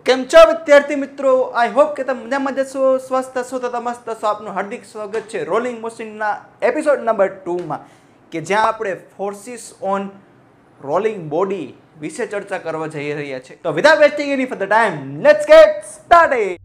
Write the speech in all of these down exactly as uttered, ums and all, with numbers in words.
કેમ છો વિદ્યાર્થી મિત્રો? આઈ હોપ કે તમે મજામાં જશો, સ્વસ્થ હશો તો મસ્ત હશો. આપનું હાર્દિક સ્વાગત છે રોલિંગ મશીનના એપિસોડ નંબર ટુમાં, કે જ્યાં આપણે ફોર્સિસ ઓન રોલિંગ બોડી વિશે ચર્ચા કરવા જઈ રહ્યા છીએ. તો without wasting any further time, let's get started.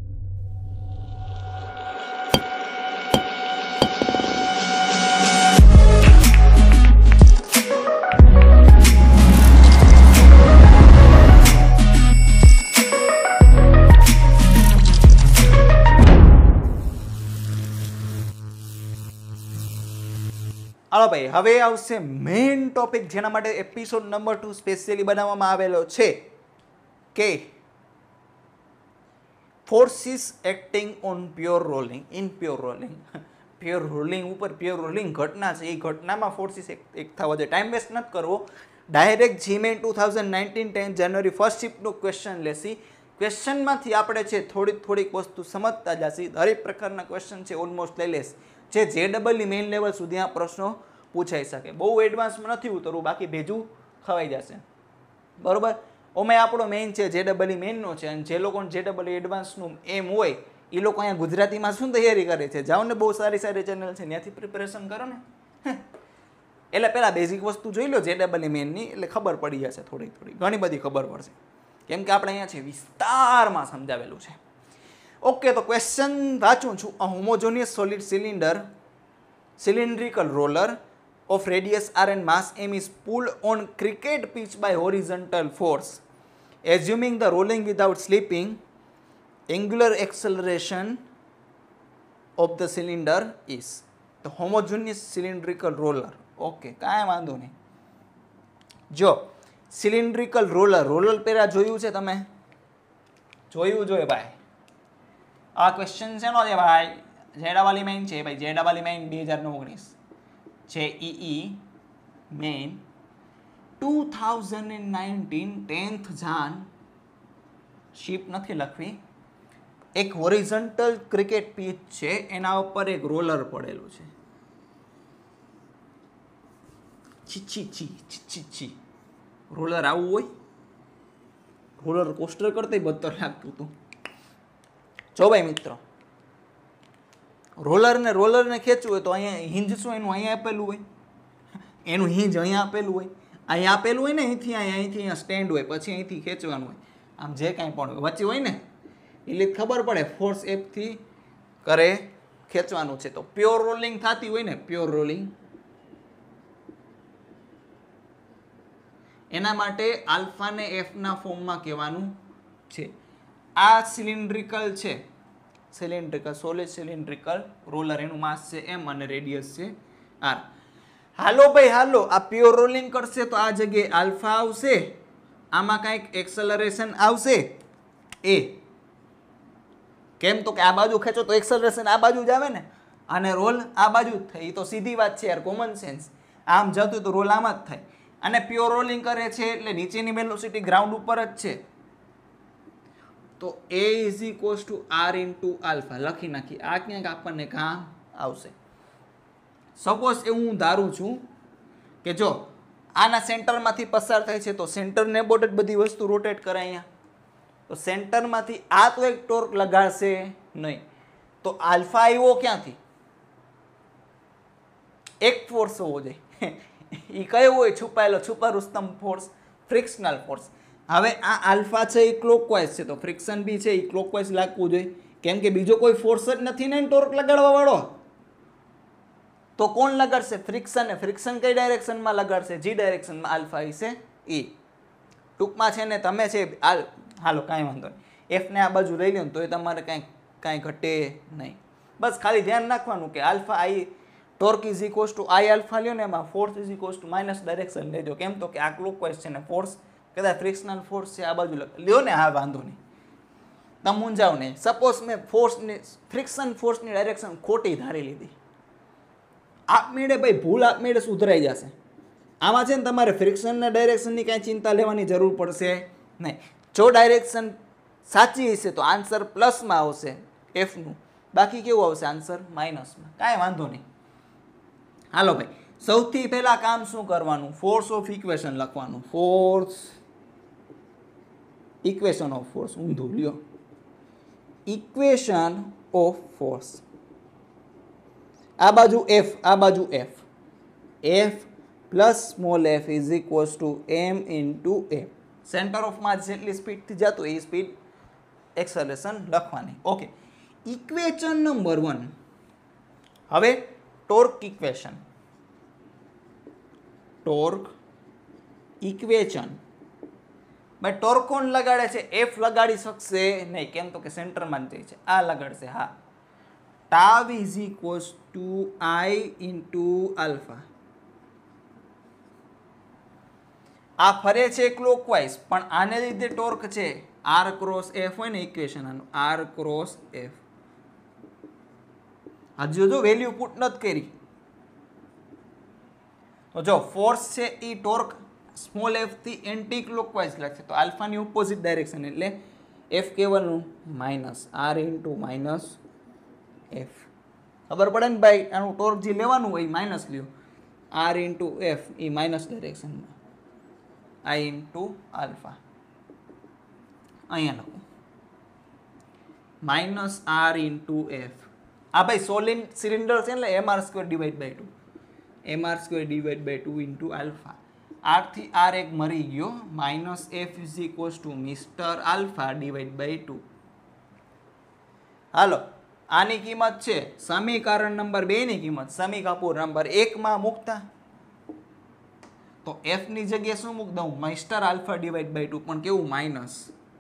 હાલો ભાઈ, હવે આવશે મેઇન ટોપિક, જેના માટે એપિસોડ નંબર ટુ સ્પેશિયલી બનાવવામાં આવેલો છે, કે forces acting on pure rolling in pure rolling. Pure rolling ઉપર પ્યોર રોલિંગ ઘટના છે, એ ઘટનામાં ફોર્સિસ એક થવા જોઈએ. ટાઈમ વેસ્ટ નથી કરવો, direct JEE Main two thousand nineteen ten January first શિફ્ટનું ક્વેશ્ચન લેશી. ક્વેશ્ચનમાંથી આપણે છે થોડીક થોડીક વસ્તુ સમજતા જશી. દરેક પ્રકારના ક્વેશ્ચન છે ઓલમોસ્ટ લઈ લેશ, જે જે ડબલની મેઇન લેવલ સુધી આ પ્રશ્નો પૂછાઈ શકે. બહુ એડવાન્સમાં નથી ઉતરવું, બાકી ભેજું ખવાઈ જશે. બરોબર? ઓમે આપણો મેઇન છે જે ડબલ મેઇનનો છે, અને જે લોકોને જે ડબલ એડવાન્સનું એમ હોય એ લોકો અહીંયા ગુજરાતીમાં શું તૈયારી કરે છે? જાઓ ને, બહુ સારી સારી ચેનલ છે, ત્યાંથી પ્રિપેરેશન કરો ને. એટલે પહેલાં બેઝિક વસ્તુ જોઈ લો જે ડબલ મેઇનની, એટલે ખબર પડી જશે. થોડી થોડી ઘણી બધી ખબર પડશે, કેમ કે આપણે અહીંયા છે વિસ્તારમાં સમજાવેલું છે. ઓકે, તો ક્વેશ્ચન વાંચું છું. A homogeneous solid cylinder cylindrical roller of radius r and mass m is pulled on cricket pitch by horizontal force. Assuming the rolling without slipping, angular acceleration of the cylinder is the homogeneous cylindrical roller. Okay, કાંઈ વાંધો નહીં. જો cylindrical roller, roller પહેલા જોયું છે તમે? જોયું જોઈએ ભાઈ. આ ક્વેશ્ચન શેનો છે ભાઈ? જેડાવાલી મેઇન છે ભાઈ, જેડાવાલી મેઇન બે હજાર ઓગણીસ છે. E main two thousand nineteen tenth Jan shift નથી લખવી. એક હોરિઝોન્ટલ ક્રિકેટ પીચ છે, એના ઉપર એક રોલર પડેલું છે. છી છી છી છી છી રોલર આવું હોય? રોલર કોસ્ટર કરતા બદતર લાગતું હતું. જો ભાઈ મિત્રો, રોલરને રોલરને ખેંચવું હોય તો અહીંયા હિંજ શું એનું અહીંયા આપેલું હોય, એનું હિંજ અહીંયા આપેલું હોય, અહીંયા આપેલું હોય ને, અહીંથી અહીંયા અહીંથી અહીંયા સ્ટેન્ડ હોય, પછી અહીંથી ખેંચવાનું હોય. આમ જે કાંઈ પણ હોય વચ્ચે હોય ને, એટલે ખબર પડે ફોર્સ એફથી કરે ખેંચવાનું છે. તો પ્યોર રોલિંગ થતી હોય ને, પ્યોર રોલિંગ, એના માટે આલ્ફાને એફના ફોર્મમાં કહેવાનું છે. આ સિલિન્ડ્રિકલ છે, સિલિન્ડ્રિકલ સોલિડ સિલિન્ડ્રિકલ રોલર, એનું માસ છે એમ અને રેડિયસ છે આર. હાલો ભાઈ હાલો, આ પ્યોર રોલિંગ કરશે તો આ જગ્યાએ આલ્ફા આવશે, આમાં કંઈક એક્સેલરેશન આવશે એ. કેમ? તો કે આ બાજુ ખેંચો તો એક્સેલરેશન આ બાજુ જ આવે ને, અને રોલ આ બાજુ જ થાય. એ તો સીધી વાત છે યાર, કોમન સેન્સ. આમ જતું તો રોલ આમ જ થાય. અને પ્યોર રોલિંગ કરે છે એટલે નીચેની વેલોસિટી ગ્રાઉન્ડ ઉપર જ છે, તો a is equals to R into alpha લખી નાખી. આ ક્યાંક આપણને કામ આવશે. સપોઝ એવું હું ધારું છું કે જો આના સેન્ટરમાંથી પસાર થાય છે, તો સેન્ટરને બોટ જ બધી વસ્તુ રોટેટ કરે અહીંયા, તો સેન્ટરમાંથી આ તો એક ટોર્ક લગાડશે નહીં. તો આલ્ફા આવ્યો ક્યાંથી? એક ફોર્સ હોવો જોઈએ. એ કયો હોય? છુપાયેલો, છુપા રુસ્તમ ફોર્સ, ફ્રિક્શનલ ફોર્સ. હવે આ આલ્ફા છે એ ક્લોકવાઇઝ છે, તો ફ્રિક્શન બી છે એ ક્લોકવાઇઝ લાગવું જોઈએ, કેમ કે બીજો કોઈ ફોર્સ જ નથી ને ટોર્ક લગાડવા વાળો. તો કોણ લગાડશે? ફ્રિક્શન. ફ્રિક્શન કઈ ડાયરેક્શનમાં લગાડશે? જી ડાયરેક્શનમાં. આલ્ફા છે એ. ટૂંકમાં છે ને, તમે છે હાલો કાંઈ વાંધો નહીં, એફને આ બાજુ લઈ લો ને તો એ તમારે કાંઈ કાંઈ ઘટે નહીં. બસ ખાલી ધ્યાન રાખવાનું કે alpha I torque is equals to I alpha લ્યો ને, એમાં force is equals to minus direction લેજો. કેમ? તો કે આ ક્લોકવાઇઝ છે ને, ફોર્સ કદાચ ફ્રિક્શનલ ફોર્સ છે આ બાજુ લ્યો ને. હા વાંધો નહીં, તમે મૂંઝાવ નહીં. સપોઝ મેં ફોર્સની ફ્રિક્શન ફોર્સની ડાયરેક્શન ખોટી ધારી લીધી, આપમેળે ભાઈ ભૂલ આપમેળે સુધરાઈ જશે. આમાં છે ને તમારે ફ્રિક્શનના ડાયરેક્શનની કાંઈ ચિંતા લેવાની જરૂર પડશે નહીં. જો ડાયરેક્શન સાચી હશે તો આન્સર પ્લસમાં આવશે એફનું, બાકી કેવું આવશે? આન્સર માઇનસમાં. કાંઈ વાંધો નહીં. હાલો ભાઈ, સૌથી પહેલા કામ શું કરવાનું? ફોર્સ ઓફ ઇક્વેશન લખવાનું. ફોર્સ ઇક્વેશન ઓફ ફોર્સ ઊંધું લ્યો, ઇક્વેશન ઓફ ફોર્સ આ બાજુ એફ આ બાજુ F F plus small F is equals to M into A. Centre of mass જેટલી સ્પીડથી જતું એ સ્પીડ એક્સેલરેશન લખવાની. Okay, equation number one. હવે ટોર્ક ઇક્વેશન, ટોર્ક ઇક્વેશન ભાઈ ટોર્ક કોણ લગાડે છે? એફ લગાડી શકશે નહીં, કેમ તો કે સેન્ટરમાં જ છે. આ લગાડશે, હા. Tau is equals to I into alpha. આ ફરે છે ક્લોકવાઇઝ, પણ આને લીધે ટોર્ક છે. આર ક્રોસ એફ હોય ને ઇક્વેશન આનું, આર ક્રોસ એફ. હજુ જો વેલ્યુ પુટ નથી કરી તો જો ફોર્સ છે એ ટોર્ક સ્મોલ એફ થી એન્ટી ક્લોકવાઇઝ લાગશે, તો આલ્ફાની ઓપોઝિટ ડાયરેક્શન એટલે એફ કેવલનું minus R into minus F. ખબર પડે ને ભાઈ, આનું ટોર્ક જે લેવાનું હોય માઇનસ લ્યો, આર ઇન્ટુ એફ એ માઇનસ ડાયરેક્શનમાં, આઈ ઇન્ટુ આલ્ફા. અહીંયા લખું માઇનસ આર ઇન્ટુ એફ. આ ભાઈ સોલિડ સિલિન્ડર છે એટલે M R square divide by two, M R square divide by two into alpha. R થી આર એક મરી ગયો, minus F is equals to mister alpha divide by two. હાલો, આની કિંમત છે સમીકરણ નંબર બે ની કિંમત સમીકરણ નંબર એક માં મૂકતા તો એફ ની જગ્યાએ શું મૂક દઉં? Mister alpha divide by two, પણ કેવું? માઇનસ.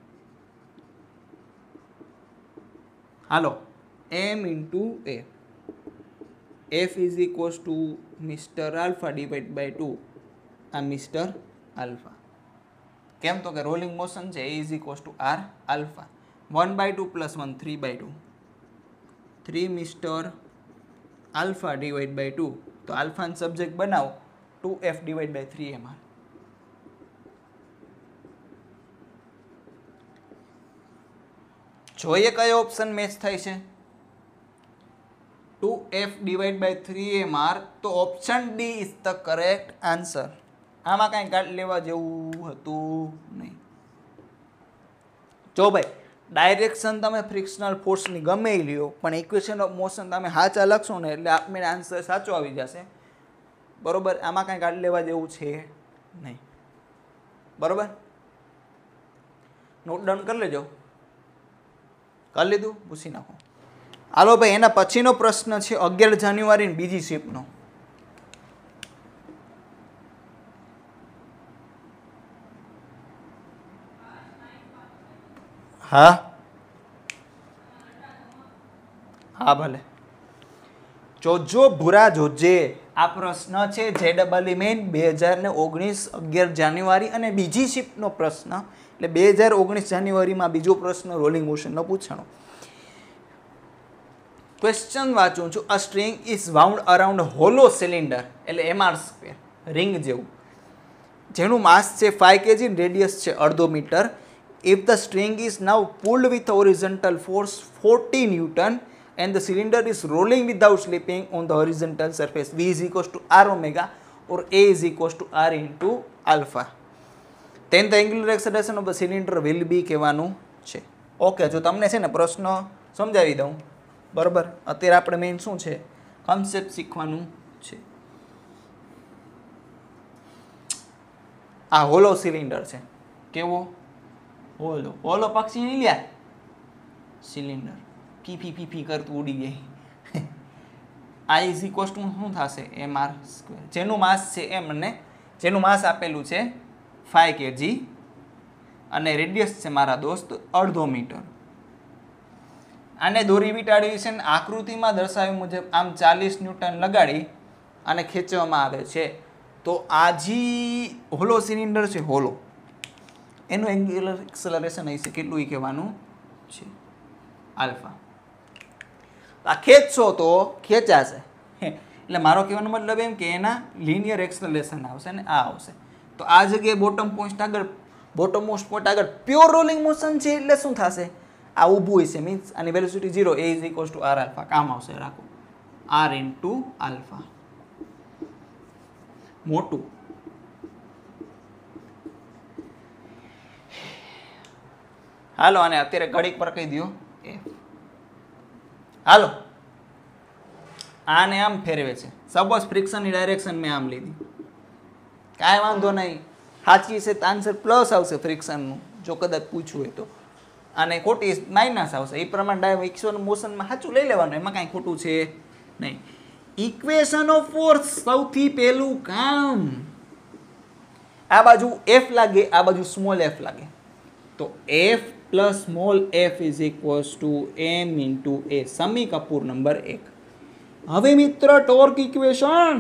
હાલો, M into A, F is equals to mister alpha divide by two, આ મિસ્ટર આલ્ફા. કેમ તો કે રોલિંગ મોશન છે, A is equals to R alpha. One by two plus one three by two, three mister alpha divide by two, તો આલ્ફાનો subject બનાવો two F divide by three M R. જોઈએ કયો option match થાય છે? Two F divide by three M R, તો option D is the correct answer. આમાં કાંઈ કાઢ લેવા જેવું હતું નહીં. જો ભાઈ ડાયરેક્શન તમે ફ્રિક્શનલ ફોર્સની ગમે એ લ્યો, પણ ઇક્વેશન ઓફ મોશન તમે સાચા લખશો ને એટલે આપમેળે આન્સર સાચો આવી જશે. બરોબર, આમાં કાંઈ કાઢ લેવા જેવું છે નહીં. બરોબર, નોટ ડાઉન કરી લેજો. કરી લીધું? પૂછી નાખો. હાલો ભાઈ, એના પછીનો પ્રશ્ન છે અગિયાર જાન્યુઆરી બીજી શિફ્ટનો. હા હા ભલે. જોજો ભૂરા જોજે, આ પ્રશ્ન છે જે ડબલ મેન બે હજાર ને ઓગણીસ અગિયાર જાન્યુઆરી અને બીજી શિફ્ટનો પ્રશ્ન. એટલે બે હજાર ઓગણીસ જાન્યુઆરીમાં બીજો પ્રશ્ન રોલિંગ મોશનનો પૂછાણો. ક્વેશ્ચન વાંચું છું. A string is wound around hollow cylinder, એટલે એમ આર સ્ક્વેર રિંગ જેવું, જેનું માસ છે ફાઈવ કેજી, રેડિયસ છે અડધો metre. If the string is now pulled with horizontal force forty newton and the cylinder is rolling without slipping on the horizontal surface, V is equals to R omega or A is equals to R into alpha, then the angular acceleration of the cylinder will be કહેવાનું છે. Okay, જો તમને છે ને પ્રશ્ન સમજાવી દઉં. બરાબર, અત્યારે આપણે મેઇન શું છે કન્સેપ્ટ શીખવાનું છે. આ હોલો સિલિન્ડર છે. કેવો? હોલો. હોલો પક્ષી નહીં લ્યા, સિલિન્ડર પી પી પી પી કરતું ઉડી ગઈ. આ ઇઝ ઇક્વલ્સ ટુ શું થશે? એમ આર સ્ક્વેર, જેનું માસ છે એમ અને જેનું માસ આપેલું છે ફાઈવ કેજી અને રેડિયસ છે મારા દોસ્ત અડધો મીટર. આને દોરી વીંટાળવી છે ને આકૃતિમાં દર્શાવ્યા મુજબ આમ ચાલીસ ન્યૂટન લગાડી અને ખેંચવામાં આવે છે. તો આ જી હોલો સિલિન્ડર છે, હોલો, એનું એન્ગ્યુલર એક્સેલરેશન અહીં છે કેટલું એ કહેવાનું છે? આલ્ફા. આ ખેંચશો તો ખેંચાશે, એટલે મારો કહેવાનો મતલબ એમ કે એના લિનિયર એક્સેલરેશન આવશે ને આ આવશે. તો આ જગ્યાએ બોટમ પોઈન્ટ આગળ, બોટમ મોસ્ટ પોઈન્ટ આગળ પ્યોર રોલિંગ મોશન છે એટલે શું થશે? આ ઊભું હશે, મીન્સ આની velocity zero, A is equals to R alpha. કામ આવશે, રાખો આર ઇન્ટુ આલ્ફા. મોટું હાલો અને અત્યારે ઘડીક પર કહી દો એફ. હાલો આને આમ ફેરવે છે. સપોઝ ફ્રિક્શનની ડાયરેક્શન મેં આમ લીધી, કાંઈ વાંધો નહીં, સાચી છે તો આન્સર પ્લસ આવશે ફ્રિક્શનનું, જો કદાચ પૂછવું હોય તો, અને ખોટી માઇનસ આવશે. એ પ્રમાણે ડાયરેક્શન મોશનમાં સાચું લઈ લેવાનું, એમાં કાંઈ ખોટું છે નહીં. ઇક્વેશન ઓફ ફોર્સ સૌથી પહેલું કામ, આ બાજુ એફ લાગે, આ બાજુ સ્મોલ એફ લાગે, તો F plus small F is equals to M into A. સમી કપૂર નંબર એક. હવે મિત્ર ટોર્ક ઇક્વેશન,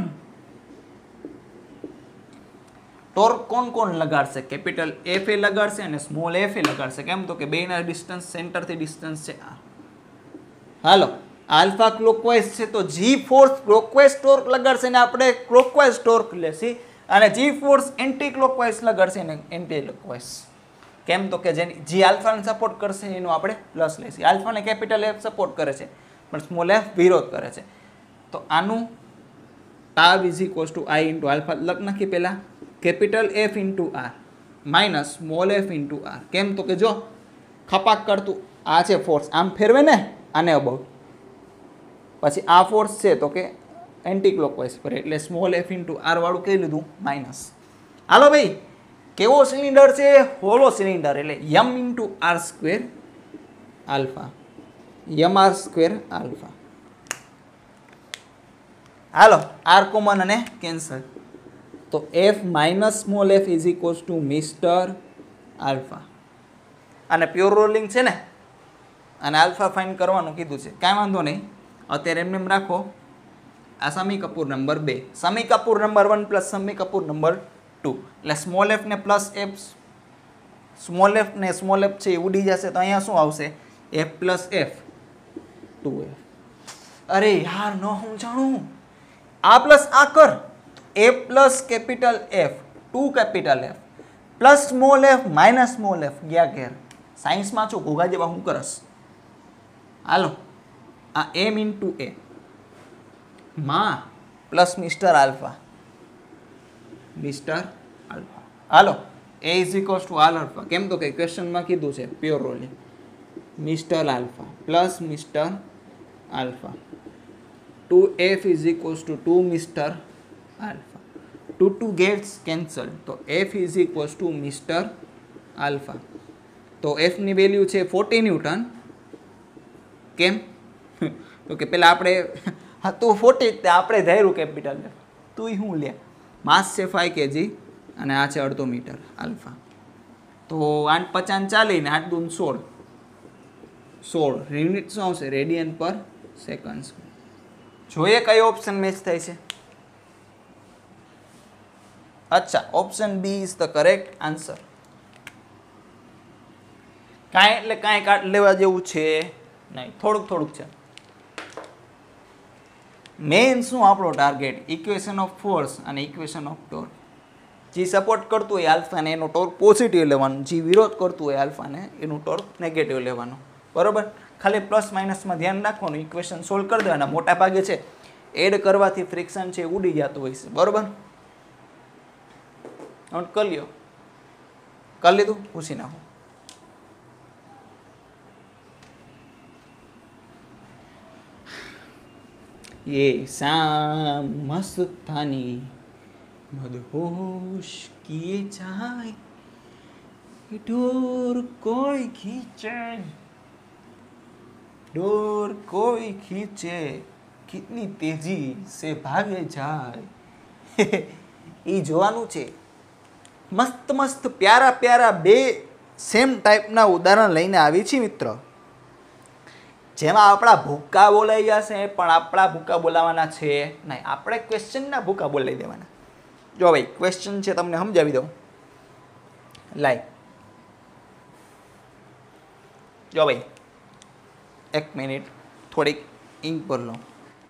ટોર્ક કોણ કોણ લગાડશે? કેપિટલ એફ એ લગાડશે અને સ્મોલ એફ એ લગાડશે. કેમ તો કે બેના ડિસ્ટન્સ સેન્ટરથી ડિસ્ટન્સ છે આ. હાલો આલ્ફા ક્લોકવાઇઝ છે તો જી ફોર્સ ક્લોકવાઇઝ ટોર્ક લગાડશે ને આપણે ક્લોકવાઇઝ ટોર્ક લેશી, અને જી ફોર્સ એન્ટી ક્લોકવાઇઝ લગાડશે ને એન્ટી ક્લોકવાઇઝ. કેમ તો કે જેની જી આલ્ફાને સપોર્ટ કરશે એનું આપણે પ્લસ લેશી. આલ્ફાને કેપિટલ એફ સપોર્ટ કરે છે પણ સ્મોલ એફ વિરોધ કરે છે, તો આનું tau is equals to I into alpha લખ નાખી પહેલાં, capital F into R minus small F into R. કેમ તો કે જો ખપાક કરતું આ છે ફોર્સ, આમ ફેરવે ને આને અબાઉટ, પછી આ ફોર્સ છે તો કે એન્ટી ક્લોકવાઇઝ પર, એટલે સ્મોલ એફ ઇન્ટુ આર વાળું કહી લીધું માઇનસ. હાલો ભાઈ કેવો સિલિન્ડર છે? હોલો સિલિન્ડર, એટલે M into R square alpha, M R square alpha. હાલો આર કોમન અને કેન્સલ, તો F minus small F is equals to mister alpha. અને પ્યોર રોલિંગ છે ને, અને આલ્ફા ફાઇન કરવાનું કીધું છે, કાંઈ વાંધો નહીં. અત્યારે એમને એમ રાખો. આ સમી કપૂર નંબર બે, સમી કપૂર નંબર વન પ્લસ સમી કપૂર નંબર ટુ, એટલે સ્મોલ એફ ને પ્લસ એફ, સ્મોલ એફ ને સ્મોલ એફ છે એ ઉડી જશે, તો અહીંયા શું આવશે? F plus F two F. અરે યાર ન સમજાણું, આ પ્લસ આ કર, એ plus capital F two capital F plus small F minus small F ગયા ઘેર. સાયન્સમાં છો ઘોઘા જેવા હું કરસ. હાલો આ એમ ઇન્ટુ એ માં plus mister alpha, mister alpha. હાલો A is equals to R alpha. કેમ તો કે ક્વેશ્ચનમાં કીધું છે pure rolling. Mister alpha plus mister alpha two F is equals to two mister alpha. Two two gets cancel, તો F is equals to mister alpha. તો એફની value છે ફોર્ટી ન્યૂટન. કેમ તો કે પેલા આપણે હતું ફોર્ટી, તે આપણે ધાર્યું કેપિટલ એફ, તું શું લે, માસ છે ફાઈવ કેજી અને આ છે અડધો મીટર આલ્ફા. તો આઠ પચાસ ચાલીને આઠ દૂન સોળ, સોળ યુનિટ શું આવશે? રેડિયન પર સેકન્ડ. જોઈએ કયો ઓપ્શન મેચ થાય છે. અચ્છા option B is the correct answer. કાંઈ એટલે કાંઈ કાટ લેવા જેવું છે નહીં, થોડુંક થોડુંક છે. મેઇન શું આપણો ટાર્ગેટ? ઇક્વેશન ઓફ ફોર્સ અને ઇક્વેશન ઓફ ટોર્ક. જે સપોર્ટ કરતું હોય આલ્ફાને એનું ટોર્ક પોઝિટિવ લેવાનું, જે વિરોધ કરતું હોય આલ્ફાને એનું ટોર્ક નેગેટિવ લેવાનું. બરોબર, ખાલી પ્લસ માઇનસમાં ધ્યાન રાખવાનું, ઇક્વેશન સોલ્વ કરી દેવાના. મોટા ભાગે છે એડ કરવાથી ફ્રિક્શન છે ઉડી જતું હોય છે. બરોબર, નોટ કરી લ્યો. કરી લીધું? પૂછી નાખો. ये शाम मस्तानी मदहोश किए जाए, डोर कोई खींचे, डोर कोई खींचे, कितनी तेजी से भागे जाए. એ જોવાનું છે. મસ્ત મસ્ત પ્યારા પ્યારા બે સેમ ટાઈપના ઉદાહરણ લઈને આવી છે મિત્રો, જેમાં આપણા ભૂકા બોલાઈ જશે પણ આપણા ભૂકા બોલાવાના છે નહીં. આપણે ક્વેશ્ચનના ભૂકા બોલાવી દેવાના. જો ભાઈ ક્વેશ્ચન છે તમને સમજાવી દઉં. લાઈક જો ભાઈ એક મિનિટ થોડીક ઇંક પર લો.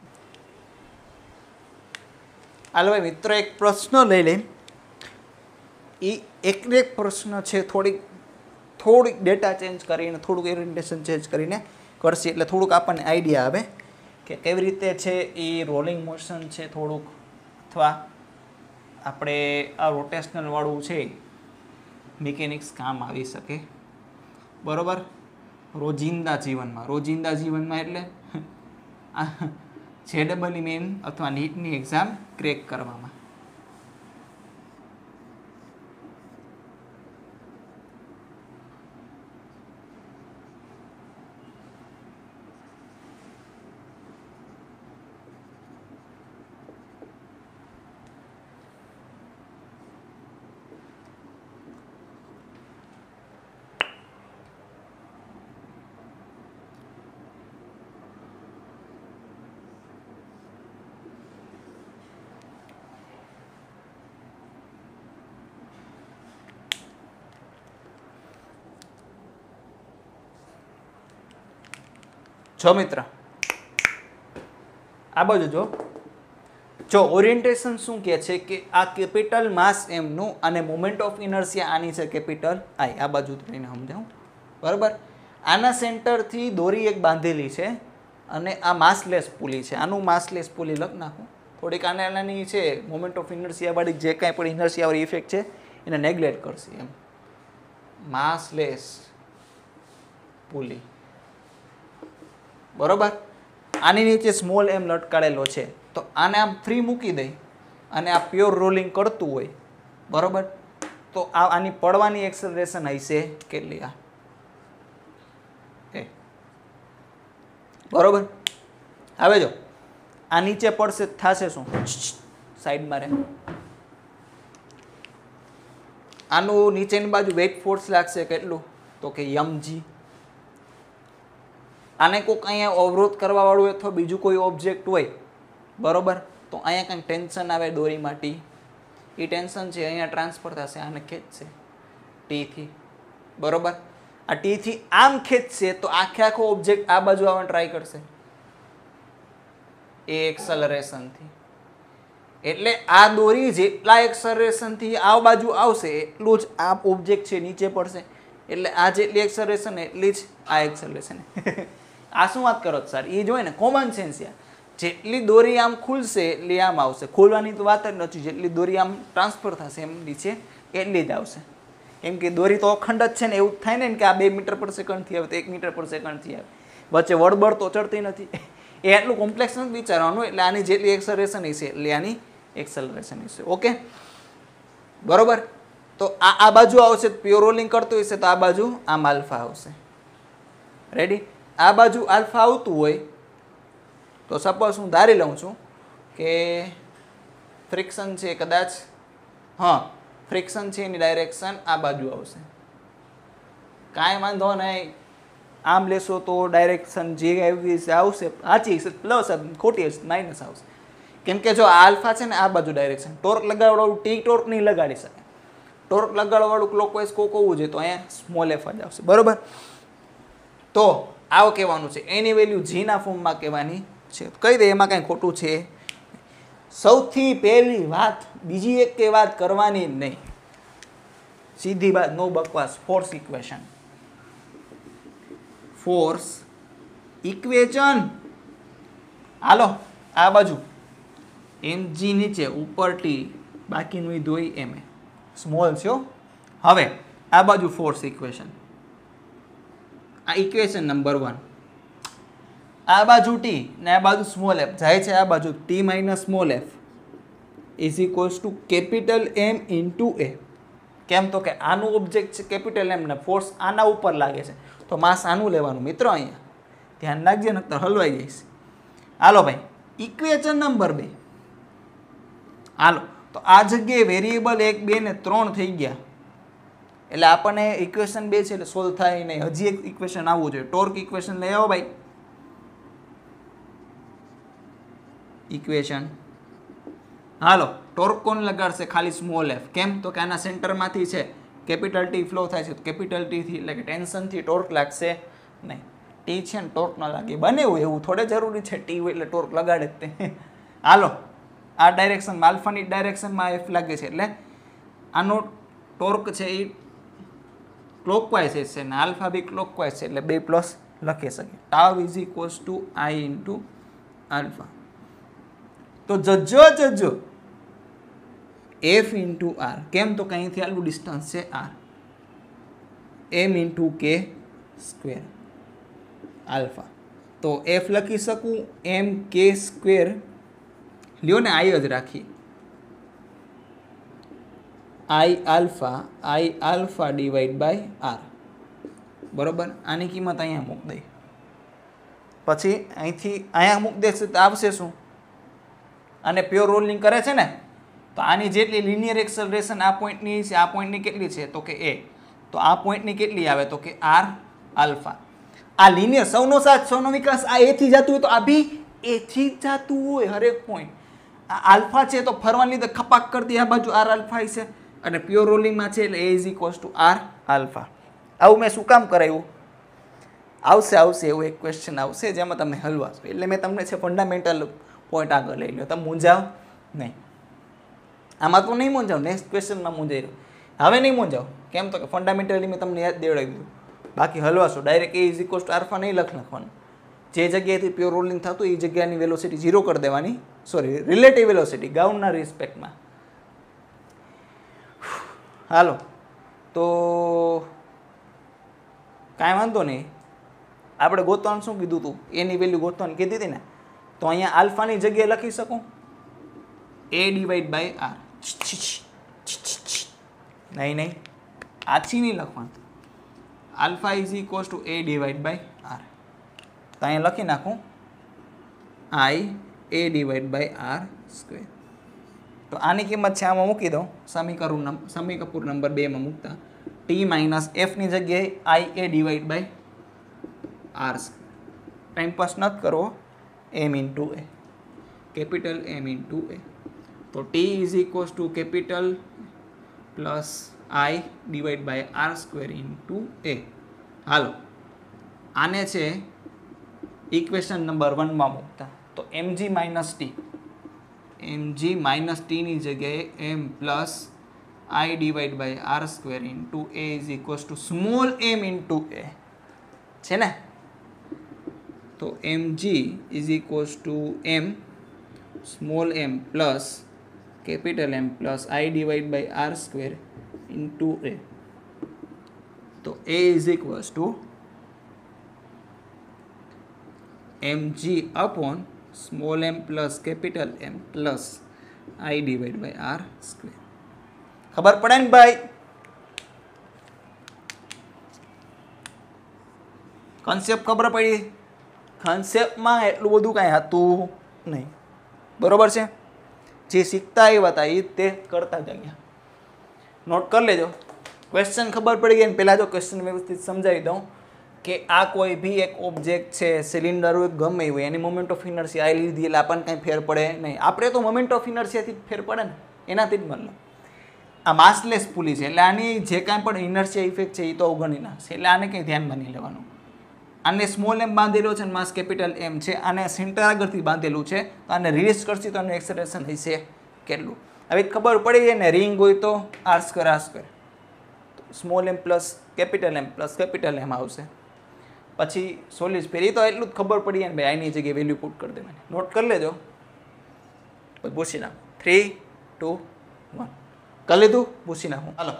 હાલો ભાઈ મિત્રો એક પ્રશ્ન લઈ લે. એ એક એક પ્રશ્ન છે થોડીક થોડીક ડેટા ચેન્જ કરીને, થોડુંક ઓરિએન્ટેશન ચેન્જ કરીને કરશે, એટલે થોડુંક આપણને આઈડિયા આવે કે કેવી રીતે છે એ રોલિંગ મોશન છે થોડુંક, અથવા આપણે આ રોટેશનલ વાળું છે મિકેનિક્સ કામ આવી શકે. બરોબર, રોજિંદા જીવનમાં, રોજિંદા જીવનમાં એટલે જે ડબલ ઈ મેન અથવા નીટની એક્ઝામ ક્રેક કરવામાં. જો મિત્ર આ બાજુ જો જો ઓરિએન્ટેશન શું કહે છે કે આ કેપિટલ માસ એમનું અને મોમેન્ટ ઓફ ઇનર્શિયા આની છે કેપિટલ આઈ. આ બાજુ લઈને સમજાવું બરાબર. આના સેન્ટરથી દોરી એક બાંધેલી છે અને આ માસલેસ પુલી છે. આનું માસલેસ પુલી લખ નાખું થોડીક આને આનાની છે મોમેન્ટ ઓફ ઇનર્શિયા વાળી જે કાંઈ પણ ઇનર્શિયા વાળી ઇફેક્ટ છે એને નેગ્લેક્ટ કરશે એમ. માસલેસ પુલી બરોબર. આની નીચે સ્મોલ એમ લટકાડેલો છે તો આને આમ ફ્રી મૂકી દઈ અને આ પ્યોર રોલિંગ કરતું હોય બરોબર તો આ આની પડવાની એક્સેલરેશન હશે કેટલી આ એ બરોબર. હવે જો આ નીચે પડશે થશે શું સાઈડમાં રહે આનું નીચેની બાજુ વેઇટ ફોર્સ લાગશે કેટલું તો કે યમજી. આને કોઈક અહીંયા અવરોધ કરવા વાળું અથવા બીજું કોઈ ઓબ્જેક્ટ હોય બરોબર તો અહીંયા કંઈક ટેન્શન આવે દોરીમાંથી એ ટેન્શન છે અહીંયા ટ્રાન્સફર થશે આને ખેંચશે ટીથી બરોબર. આ ટીથી આમ ખેંચશે તો આખે આખો ઓબ્જેક્ટ આ બાજુ આવવાનું ટ્રાય કરશે એ એક્સલરેશનથી. એટલે આ દોરી જેટલા એક્સલરેશનથી આ બાજુ આવશે એટલું જ આ ઓબ્જેક્ટ છે નીચે પડશે એટલે આ જેટલી એક્સલરેશન એટલી જ આ એક્સલરેશન. આ શું વાત કરો સર એ જોઈ ને કોમન સેન્સ યાર. જેટલી દોરી આમ ખુલશે એટલી આમ આવશે. ખોલવાની તો વાત જ નથી. જેટલી દોરી આમ ટ્રાન્સફર થશે એમ નીચે એટલી જ આવશે. કેમ કે દોરી તો અખંડ જ છે ને એવું થાય ને કે આ બે મીટર પર સેકન્ડથી આવે તો એક મીટર પર સેકન્ડથી આવે વચ્ચે વળબળ તો ચડતી નથી. એ એટલું કોમ્પ્લેક્સ નથી વિચારવાનું. એટલે આની જેટલી એક્સલરેશન હશે એટલે આની એક્સલરેશન હશે. ઓકે બરોબર. તો આ આ બાજુ આવશે પ્યોર રોલિંગ કરતું હશે તો આ બાજુ આમ આલ્ફા આવશે. રેડી. આ બાજુ આલ્ફા આવતું હોય તો સપોઝ હું ધારી લઉં છું કે ફ્રિક્શન છે કદાચ હા ફ્રિક્શન છે એની ડાયરેક્શન આ બાજુ આવશે. કાંઈ વાંધો નહીં આમ લેશો તો ડાયરેક્શન જે આવી આવશે સાચી હશે પ્લસ ખોટી હશે માઇનસ આવશે. કેમ કે જો આલ્ફા છે ને આ બાજુ ડાયરેક્શન ટોર્ક લગાડવાળું ટી ટોર્ક નહીં લગાડી શકે. ટોર્ક લગાડવાળું ક્લોકવાઇઝ કોક હોવું જોઈએ તો અહીંયા સ્મોલ એફ જ આવશે બરોબર. તો આવું કહેવાનું છે એની વેલ્યુ જીના ફોર્મમાં કહેવાની છે. કહી દે એમાં કાંઈ ખોટું છે. સૌથી પહેલી વાત બીજી એક કે વાત કરવાની જ નહીં સીધી વાત નો બકવાસ. ફોર્સ ઇક્વેશન ફોર્સ ઇક્વેશન હાલો આ બાજુ એમ જી નીચે ઉપર ટી બાકીનું ધોઈ એમ એ સ્મોલ છે. હવે આ બાજુ ફોર્સ ઇક્વેશન આ ઇક્વેશન નંબર વન. આ બાજુ ટી ને આ બાજુ સ્મોલ એફ જાય છે આ બાજુ T minus small F is equals to capital M into A. કેમ તો કે આનું ઓબ્જેક્ટ છે કેપિટલ એમ ને ફોર્સ આના ઉપર લાગે છે તો માસ આનું લેવાનું મિત્રો. અહીંયા ધ્યાન રાખજે નકર હલવાઈ જઈશ. હાલો ભાઈ ઇક્વેશન નંબર બે. હાલો તો આ જગ્યાએ વેરિયેબલ એક બે ને ત્રણ થઈ ગયા એટલે આપણને ઇક્વેશન બે છે એટલે સોલ્વ થાય નહીં. હજી એક ઇક્વેશન આવવું જોઈએ. ટોર્ક ઇક્વેશન લઈ આવો ભાઈ. ઇક્વેશન હાલો ટોર્ક કોણ લગાડશે ખાલી સ્મોલ એફ. કેમ તો કે આના સેન્ટરમાંથી છે કેપિટલ ટી ફ્લો થાય છે તો કેપિટલ ટીથી એટલે કે ટેન્શનથી ટોર્ક લાગશે નહીં. ટી છે ને ટોર્ક ન લાગે બને એવું એવું થોડે જરૂરી છે ટી હોય એટલે ટોર્ક લગાડે જ તે. હાલો આ ડાયરેક્શનમાં આલ્ફાની ડાયરેક્શનમાં એફ લાગે છે એટલે આનો ટોર્ક છે એ ક્લોકવાઇઝ છે ને આલ્ફા બી ક્લોકવાઇઝ છે એટલે બે પ્લસ લખી શકીએ. Tau is equals to I into alpha. તો જજો જજો એફ ઇન્ટુ આર. કેમ તો કે અહીંથી આટલું ડિસ્ટન્સ છે R. M into K square alpha. તો એફ લખી શકું એમ કે સ્ક્વેર, લ્યો ને આઈ જ રાખીએ, I alpha I alpha divide by R. બરોબર, આની કિંમત અહીંયા મૂક દઈ, પછી અહીંથી અહીંયા મૂક દેશે તો આવશે શું? અને પ્યોર રોલિંગ કરે છે ને, તો આની જેટલી લિનિયર એક્સલરેશન આ પોઈન્ટની છે, આ પોઈન્ટની કેટલી છે? તો કે એ. તો આ પોઈન્ટની કેટલી આવે? તો કે આર આલ્ફા. આ લિનિયર સૌનો સાથ સૌનો વિકાસ, આ એથી જતું હોય તો આ બી એથી જ જતું હોય હરેક પોઈન્ટ. આ આલ્ફા છે તો ફરવાને લીધે ખપાક કરતી આ બાજુ આર આલ્ફા છે, અને પ્યોર રોલિંગમાં છે એટલે A is equals to R alpha. આવું મેં શું કામ કરાવ્યું? આવશે આવશે એવું એક ક્વેશ્ચન આવશે જેમાં તમે હલવાશો, એટલે મેં તમને છે ફંડામેન્ટલ પોઈન્ટ આગળ લઈ લો, તમે મૂંઝાવ નહીં. આમાં તો નહીં મૂંઝાવ, નેક્સ્ટ ક્વેશ્ચનમાં મૂંઝાઈ રહ્યો. હવે નહીં મૂંઝાવ, કેમ તો કે ફંડામેન્ટલી મેં તમને યાદ દેવડાવી દીધું. બાકી હલવાશો direct A is equals to alpha નહીં લખ નાખવાનું. જે જગ્યાએથી પ્યોર રોલિંગ થતું એ જગ્યાની વેલોસિટી ઝીરો કરી દેવાની, સોરી રિલેટિવ વેલોસિટી ગાઉનના રિસ્પેક્ટમાં. હાલો, તો કાંઈ વાંધો નહીં. આપણે ગોતવાનું શું કીધું હતું? એની વેલ્યુ ગોતવાની કીધી હતી ને, તો અહીંયા આલ્ફાની જગ્યાએ લખી શકું એ ડિવાઈડ બાય આર. નહીં નહીં આછી નહીં લખવાનું, alpha is equals to A divide by R. તો અહીંયા લખી નાખું I A divide by R square. તો આની કિંમત છે આમાં મૂકી દઉં, સમીકરણ સમીકપુર નંબર બેમાં મૂકતા ટી માઇનસ એફની જગ્યાએ I A divide by R square. Time pass નથી કરવો, M into A, capital M into A. તો T is equals to capital plus I divide by R square into A. હાલો, આને છે ઇક્વેશન નંબર વનમાં મૂકતા તો MG minus T, MG minus ટીની જગ્યાએ M plus I divide by R square into A is equals to small M into A છે ને. તો MG is equals to M small M plus capital M plus I divide by R square into A. તો A is equals to MG upon small M plus capital M plus I divide by R square. ખબર પડે ને ભાઈ? Concept ખબર પડી? કોન્સેપ્ટમાં એટલું બધું કાંઈ હતું નહીં, બરોબર છે. જે શીખતા આવ્યા હતા એ તે કરતા જ ગયા. નોટ કરી લેજો. ક્વેશ્ચન ખબર પડી ગઈ ને પહેલાં જો ક્વેશ્ચન વ્યવસ્થિત સમજાવી દઉં કે આ કોઈ બી એક ઓબ્જેક્ટ છે, સિલિન્ડર હોય ગમે હોય, એની મોમેન્ટ ઓફ ઇનર્શિયા આ લીધી એટલે આપણને કાંઈ ફેર પડે નહીં. આપણે તો મોમેન્ટ ઓફ ઇનર્શિયાથી ફેર પડે ને, એનાથી જ મતલબ. આ માસલેસ પુલી છે એટલે આની જે કાંઈ પણ ઇનર્શિયા ઇફેક્ટ છે એ તો અવગણી નાખશે, એટલે આને કંઈ ધ્યાનમાં નહીં લેવાનું. આને સ્મોલ એમ બાંધેલો છે અને માસ કેપિટલ એમ છે, આને સેન્ટર આગળથી બાંધેલું છે, તો આને રિલીઝ કરશે તો આનું એક્સેલરેશન હશે કેટલું. હવે ખબર પડી જાય ને, રિંગ હોય તો R square R square, small M plus capital M plus capital M આવશે. પછી સોલિડ સ્પેર, એ તો એટલું જ ખબર પડી જાય ને ભાઈ, આની જગ્યાએ વેલ્યુ પુટ કરી દેવાની. નોટ કરી લેજો, પછી પૂછી નાખું. થ્રી ટુ વન કરી લીધું, પૂછી નાખું. હાલો,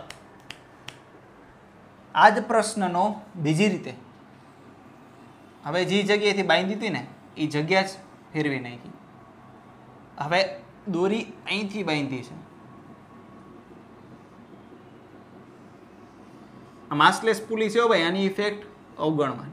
આ જ પ્રશ્નનો બીજી રીતે, હવે જે જગ્યાએથી બાંધી હતી ને એ જગ્યા જ ફેરવી નાખી. હવે દોરી અહીંથી બાંધી છે, આ માસલેસ પુલી છે ભાઈ, આની ઇફેક્ટ અવગણવાની.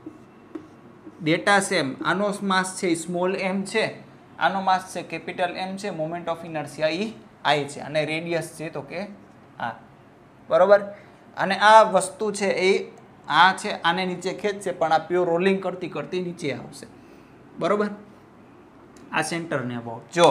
ડેટા સેમ, આનો માસ છે સ્મોલ એમ છે, આનો માસ છે કેપિટલ એમ છે, મોમેન્ટ ઓફ ઇનર્શિયા ઈ આઈ છે, અને રેડિયસ છે તો કે આ, બરોબર. અને આ વસ્તુ છે એ આ છે, આને નીચે ખેંચશે પણ આ પ્યોર રોલિંગ કરતી કરતી નીચે આવશે, બરોબર. આ સેન્ટરને અબાઉટ જો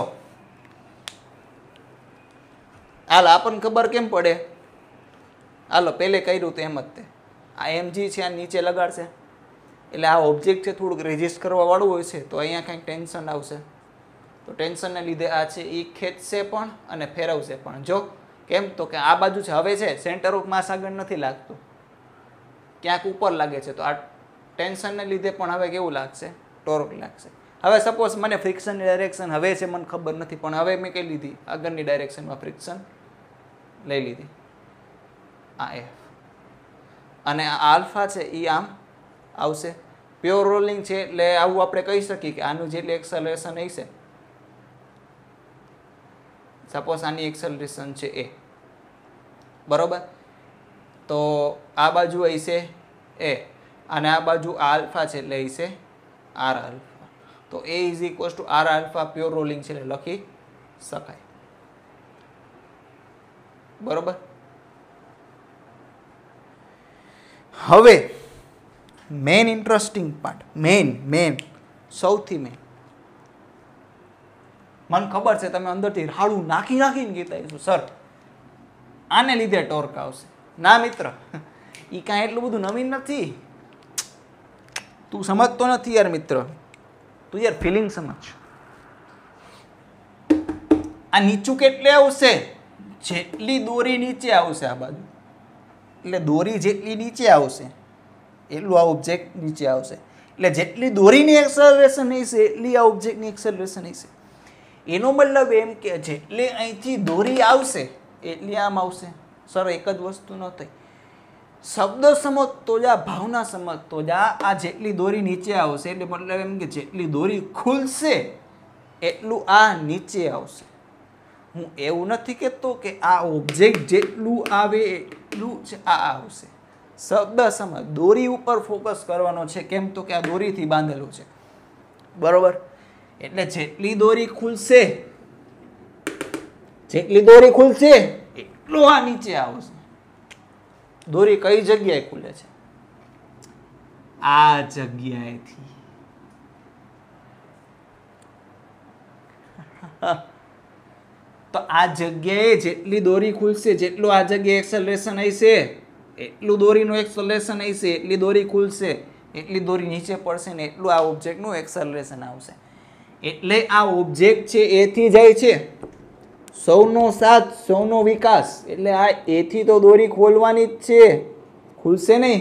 હાલ આપણને ખબર કેમ પડે? હાલો, પહેલે કર્યું તો એમ જ તે આ એમજી છે આ નીચે લગાડશે એટલે આ ઓબ્જેક્ટ છે થોડુંક રેજિસ્ટ કરવા વાળું હોય છે, તો અહીંયા કંઈક ટેન્શન આવશે. તો ટેન્શનને લીધે આ છે એ ખેંચશે પણ અને ફેરવશે પણ. જો કેમ તો કે આ બાજુ છે, હવે છે સેન્ટર ઓફ માસ આગળ નથી લાગતું, ક્યાંક ઉપર લાગે છે, તો આ ટેન્શનને લીધે પણ હવે કેવું લાગશે? ટોર્ક લાગશે. હવે સપોઝ મને ફ્રિક્શનની ડાયરેક્શન હવે છે મને ખબર નથી, પણ હવે મેં કઈ લીધી? આગળની ડાયરેક્શનમાં ફ્રિક્શન લઈ લીધી, આ એફ. અને આ આલ્ફા છે એ આમ આવશે. પ્યોર રોલિંગ છે એટલે આવું આપણે કહી શકીએ કે આનું જેટલી એક્સેલરેશન હશે, સપોઝ આની એક્સેલરેશન છે એ, બરોબર, તો આ બાજુ હશે એ અને આ બાજુ આલ્ફા છે એટલે હશે આર આલ્ફા. તો A is equals to R alpha pure rolling છે એટલે લખી શકાય. બરોબર. હવે main interesting part, main main સૌથી મેન, મને ખબર છે તમે અંદરથી રાડું નાખી નાખીને કહેતા હશો સર આને લીધે ટોર્ક આવશે. ના મિત્ર, એ કાંઈ એટલું બધું નવીન નથી. તું સમજતો નથી યાર મિત્ર, તું યાર ફિલિંગ સમજ. આ નીચું કેટલે આવશે? જેટલી દોરી નીચે આવશે આ બાજુ, એટલે દોરી જેટલી નીચે આવશે એટલું આ ઓબ્જેક્ટ નીચે આવશે. એટલે જેટલી દોરીની એક્સેલરેશન હશે એટલી આ ઓબ્જેક્ટની એક્સેલરેશન હશે. એનો મતલબ એમ કે જેટલી અહીંથી દોરી આવશે એટલી આમ આવશે. સર એક જ વસ્તુ ન થઈ. શબ્દ સમજતો જા, ભાવના સમજતો જા. આ જેટલી દોરી નીચે આવશે એટલે મતલબ એમ કે જેટલી દોરી ખુલશે એટલું આ નીચે આવશે. હું એવું નથી કહેતો કે આ ઓબ્જેક્ટ જેટલું આવે એટલું જ આ આવશે. શબ્દ સમજ, દોરી ઉપર ફોકસ કરવાનો છે. કેમ તો કે આ દોરીથી બાંધેલું છે, બરોબર. એટલે જેટલી દોરી ખુલશે જેટલી દોરી ખુલશે એટલું આ નીચે આવશે. દોરી કઈ જગ્યાએ ખુલે છે? આ જગ્યાએથી. તો આ જગ્યાએ જેટલી દોરી ખુલશે, જેટલું આ જગ્યાએ એક્સેલરેશન હશે એટલું દોરીનું એક્સેલરેશન હશે, એટલી દોરી ખુલશે, એટલી દોરી નીચે પડશે ને એટલું આ ઓબ્જેક્ટનું એક્સેલરેશન આવશે. એટલે આ ઓબ્જેક્ટ છે એથી જાય છે. સૌનો સાથ સૌનો વિકાસ. એટલે આ એથી તો દોરી ખોલવાની જ છે, ખુલશે નહીં.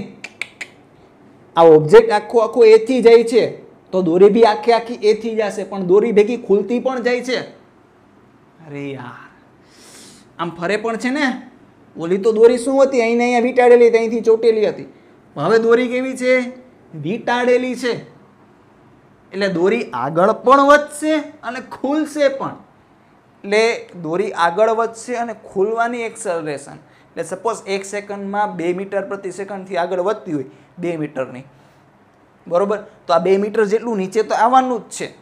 આ ઓબ્જેક્ટ આખો આખો એથી જાય છે તો દોરી બી આખી આખી એથી જશે, પણ દોરી ભેગી ખુલતી પણ જાય છે. અરે યાર, આમ ફરે પણ છે ને. ઓલી તો દોરી શું હતી? અહીં અહીંયા વીંટાળેલી હતી, અહીંથી ચોટેલી હતી. હવે દોરી કેવી છે? વીંટાળેલી છે. એટલે દોરી આગળ પણ વધશે અને ખુલશે પણ. એટલે દોરી આગળ વધશે અને ખુલવાની એક્સેલરેશન, એટલે સપોઝ એક સેકન્ડમાં બે મીટર પ્રતિ સેકન્ડથી આગળ વધતી હોય, બે મીટરની, બરોબર, તો આ બે મીટર જેટલું નીચે તો આવવાનું જ છે.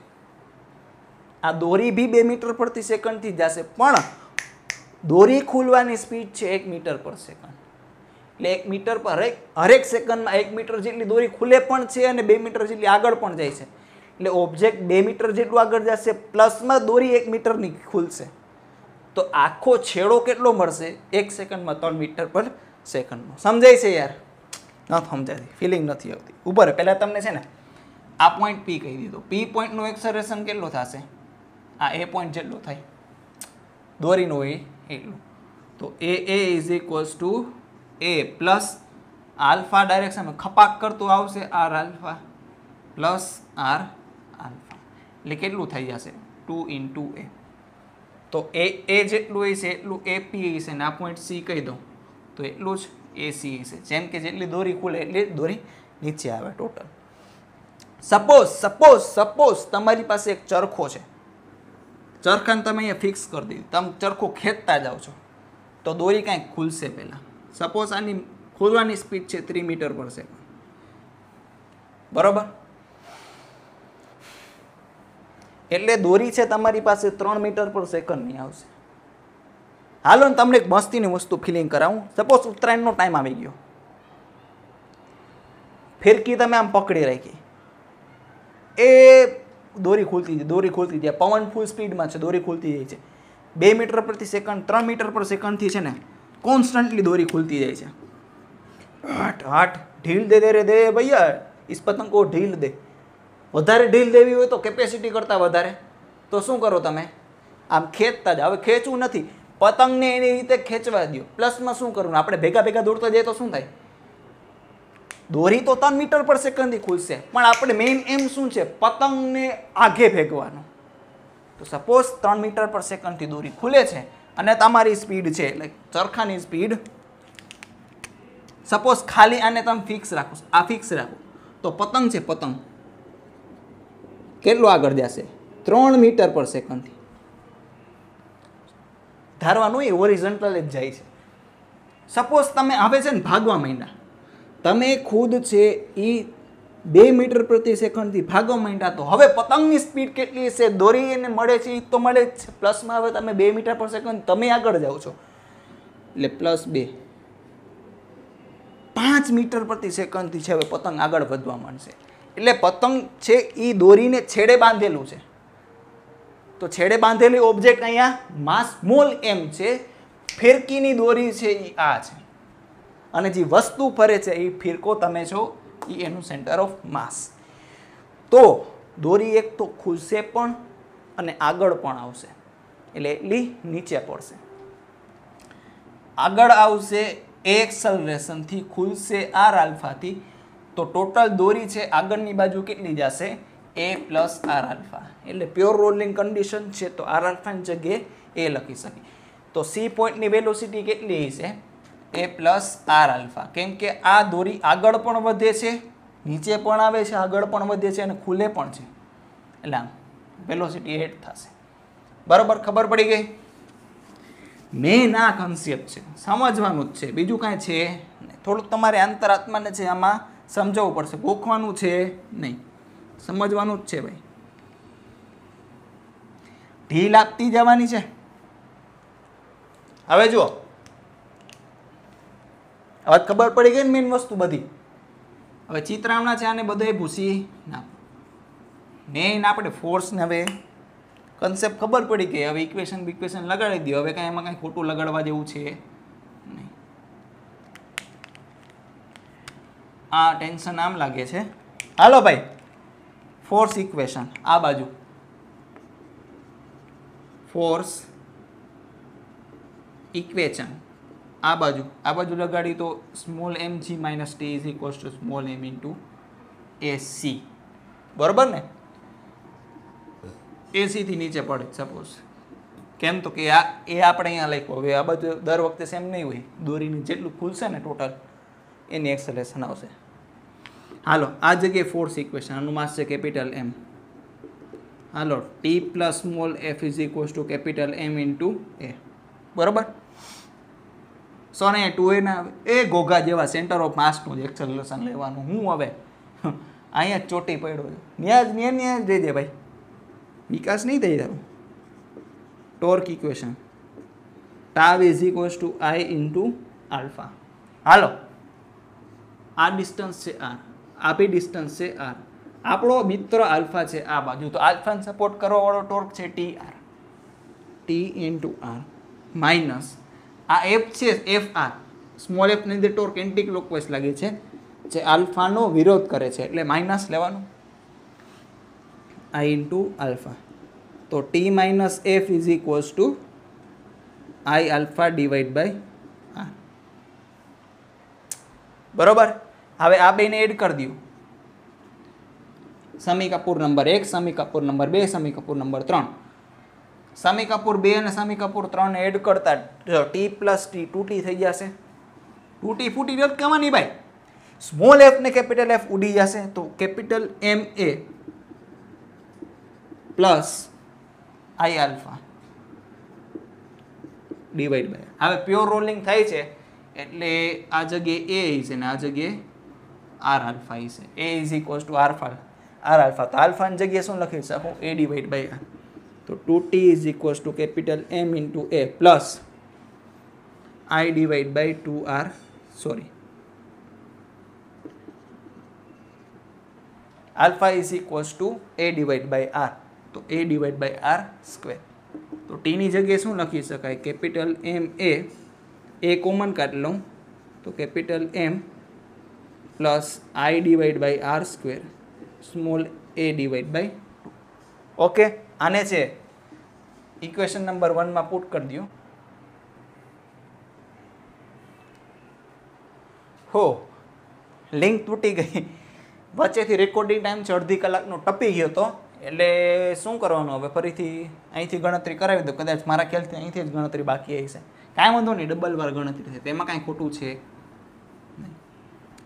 આ દોરી બી બે મીટર પ્રતિ સેકન્ડથી જશે, પણ દોરી ખુલવાની સ્પીડ છે એક મીટર પર સેકન્ડ. એટલે એક મીટર પર હરેક હરેક સેકન્ડમાં એક મીટર જેટલી દોરી ખુલે પણ છે અને બે મીટર જેટલી આગળ પણ જાય છે. એટલે ઓબ્જેક્ટ બે મીટર જેટલું આગળ જશે, પ્લસમાં દોરી એક મીટરની ખુલશે. તો આખો છેડો કેટલો મળશે? એક સેકન્ડમાં ત્રણ મીટર પર સેકન્ડમાં. સમજાય છે યાર? ન સમજાતી, ફિલિંગ નથી આવતી. ઉપર પહેલાં તમને છે ને આ પોઈન્ટ પી કહી દીધો. પી પોઈન્ટનું એક્સેલરેશન કેટલું થશે? આ એ પોઈન્ટ જેટલું થાય દોરીનું હોય એટલું. તો A A is equals to A plus alpha ડાયરેક્શનમાં ખપાક કરતું આવશે R alpha plus R alpha. એટલે કેટલું થઈ જશે? Two into A. તો એ એ જેટલું હશે એટલું એ પી હશે ને આ પોઈન્ટ સી કહી દઉં તો એટલું જ એ સી હશે. જેમ કે જેટલી દોરી ખુલે એટલી દોરી નીચે આવે ટોટલ. સપોઝ સપોઝ સપોઝ તમારી પાસે એક ચરખો છે. ચરખાને તમે અહીંયા ફિક્સ કરી દીધું, તમે ચરખો ખેંચતા જાઓ છો તો દોરી કાંઈક ખુલશે પહેલાં. સપોઝ આની ખોલવાની સ્પીડ છે ત્રી મીટર પર સેકન્ડ, બરોબર. એટલે દોરી છે તમારી પાસે ત્રણ મીટર પર સેકન્ડની આવશે. હાલો ને તમને એક મસ્તીની વસ્તુ ફિલિંગ કરાવું. સપોઝ ઉત્તરાયણનો ટાઈમ આવી ગયો, ફિરકી તમે આમ પકડી રાખી, એ દોરી ખુલતી જાય દોરી ખુલતી જાય પવન ફૂલ સ્પીડમાં છે, દોરી ખુલતી જાય છે. બે મીટર પ્રતિ સેકન્ડ ત્રણ મીટર પર સેકન્ડથી છે ને કોન્સ્ટન્ટલી દોરી ખુલતી જાય છે. હટ હટ ઢીલ દે દે રે દે ભૈયા, ઇસ પતંગ કો ઢીલ દે. વધારે ઢીલ દેવી હોય તો કેપેસિટી કરતાં વધારે તો શું કરો તમે? આમ ખેંચતા જ. હવે ખેંચવું નથી, પતંગને એની રીતે ખેંચવા દો. પ્લસમાં શું કરવું? આપણે ભેગા ભેગા દોડતા જઈએ તો શું થાય? દોરી તો ત્રણ મીટર પર સેકન્ડથી ખુલશે, પણ આપણે મેઇન એમ શું છે? પતંગને આગે ફેંકવાનું. તો સપોઝ ત્રણ મીટર પર સેકન્ડથી દોરી ખુલે છે અને તમારી સ્પીડ છે એટલે ચરખાની સ્પીડ સપોઝ ખાલી આને તમે ફિક્સ રાખો, આ ફિક્સ રાખો, તો પતંગ છે પતંગ કેટલું આગળ જશે? ત્રણ મીટર પર સેકન્ડથી. ધારવાનું એ ઓરિઝોન્ટલ જ જાય છે. સપોઝ તમે હવે છે ને ભાગવા માંડ્યા, તમે ખુદ છે એ બે મીટર પ્રતિ સેકન્ડથી ભાગવા માંડ્યા, તો હવે પતંગની સ્પીડ કેટલી છે? દોરી એને મળે છે એ તો મળે જ છે, પ્લસમાં હવે તમે બે મીટર પર સેકન્ડ તમે આગળ જાઓ છો એટલે પ્લસ બે, પાંચ મીટર પ્રતિ સેકન્ડથી છે હવે પતંગ આગળ વધવા માંડશે. એટલે પતંગ છે એ દોરીને છેડે બાંધેલું છે, તો છેડે બાંધેલી ઓબ્જેક્ટ અહીંયા માસ સ્મોલ એમ છે, ફિરકીની દોરી છે એ આ છે, અને જે વસ્તુ ફરે છે એ ફિરકો તમે છો એ એનું સેન્ટર ઓફ માસ. તો દોરી એક તો ખુલશે પણ અને આગળ પણ આવશે, એટલે એટલી નીચે પડશે. આગળ આવશે એ એક્સલરેશનથી, ખુલશે આર આલ્ફાથી, તો ટોટલ દોરી છે આગળની બાજુ કેટલી જશે? A plus R alpha. એટલે પ્યોર રોલિંગ કન્ડિશન છે તો આર આલ્ફાની જગ્યાએ એ લખી શકીએ. તો સી પોઈન્ટની વેલોસિટી કેટલી છે? A plus R alpha. કેમ કે આ દોરી આગળ પણ વધે છે, નીચે પણ આવે છે, આગળ પણ વધે છે અને ખુલે પણ છે, એટલે આમ વેલોસિટી હેડ થશે. બરાબર, ખબર પડી ગઈ? મેન આ કન્સેપ્ટ છે, સમજવાનું જ છે, બીજું કાંઈ છે નહીં. થોડુંક તમારે અંતરાત્માને છે આમાં સમજાવવું પડશે, ગોખવાનું છે નહીં, સમજવાનું જ છે ભાઈ. ઢીલ આપતી જવાની છે. હવે જુઓ, હવે ખબર પડી ગઈ ને મેઇન વસ્તુ બધી. હવે ચિત્રામણા છે આને બધે ભૂસી નાખો. મેઇન આપણે ફોર્સને હવે કન્સેપ્ટ ખબર પડી ગઈ. હવે ઇક્વેશન બિક્વેશન લગાડી દો. હવે કાંઈ એમાં કાંઈ ખોટું લગાડવા જેવું છે નહીં. આ ટેન્શન આમ લાગે છે. હાલો ભાઈ, ફોર્સ ઇક્વેશન આ બાજુ, ફોર્સ ઇક્વેશન આ બાજુ, આ બાજુ લગાડી તો small M G minus T is equals to small M into A C. બરોબર ને? એસીથી નીચે પડે સપોઝ. કેમ તો કે આ એ આપણે અહીંયા લખ્યો. હવે આ બાજુ દર વખતે સેમ નહીં હોય, દોરીની જેટલું ખુલશે ને ટોટલ એની એક્સેલરેશન આવશે. હાલો, આ જગ્યાએ ફોર્સ ઇક્વેશન, આનું માસ છે કેપિટલ એમ. હાલો, T plus small F is equals to capital M into A. બરોબર? સો ને ટુ એ ના એ ઘોઘા જેવા સેન્ટર ઓફ માસનું જ એક્સેલરેશન લેવાનું. હું હવે અહીંયા જ ચોટી પડ્યો છું, ન્યાજ ન્યા ન્યા જ દઈ દે ભાઈ, વિકાસ નહીં થઈ રહ્યો. Torque equation tau is equals to I into alpha. હાલો, આ ડિસ્ટન્સ છે આર, આ બી ડિસ્ટન્સ છે આર. આપણો મિત્ર આલ્ફા છે આ બાજુ, તો આલ્ફાને સપોર્ટ કરવા વાળો ટોર્ક છે T R, T into R minus આ એફ છે એફ આર. સ્મોલ એફ ની અંદર ટોર્ક એન્ટી ક્લોકવાઇઝ લાગે છે, જે આલ્ફાનો વિરોધ કરે છે, એટલે માઇનસ લેવાનું આઈ ઇન્ટુ આલ્ફા. તો T minus F is equals to I alpha divide by R. બરોબર? હવે આ બેને એડ કરી દો. સમી કપૂર નંબર એક, સમી કપૂર નંબર બે, સમી કપૂર નંબર ત્રણ. સમી કપૂર બે અને સમી કપૂર ત્રણ એડ કરતા T plus T two T થઈ જશે. ટુ ટી ફૂટી રદ કહેવાની ભાઈ. સ્મોલ એફ ને કેપિટલ એફ ઉડી જશે, તો capital M A plus I alpha divide by. હવે પ્યોર રોલિંગ થાય છે એટલે આ જગ્યાએ એ છે ને આ જગ્યાએ આર આલ્ફા છે. A is equals to alpha R alpha. તો આલ્ફાની જગ્યાએ શું લખી શકું? A divide by R. તો two T is equals to capital M into A plus I divide by two R sorry alpha is equals to A divide by R. તો A divide by R square. તો ટીની જગ્યાએ શું લખી શકાય? Capital M એ એ common કાઢી લઉં તો capital M plus I divide by R square small A divide by two. Okay, આને છે ઇક્વેશન નંબર વનમાં પુટ કરી દો. હો, લિંક તૂટી ગઈ વચ્ચેથી. રેકોર્ડિંગ ટાઈમ છે અડધી કલાકનો ટપી ગયો હતો, એટલે શું કરવાનું હવે? ફરીથી અહીંથી ગણતરી કરાવી દો. કદાચ મારા ખ્યાલથી અહીંથી જ ગણતરી બાકી આવી છે. કાંઈ વાંધો નહીં, ડબલ વાર ગણતરી છે, તેમાં કાંઈ ખોટું છે નહીં.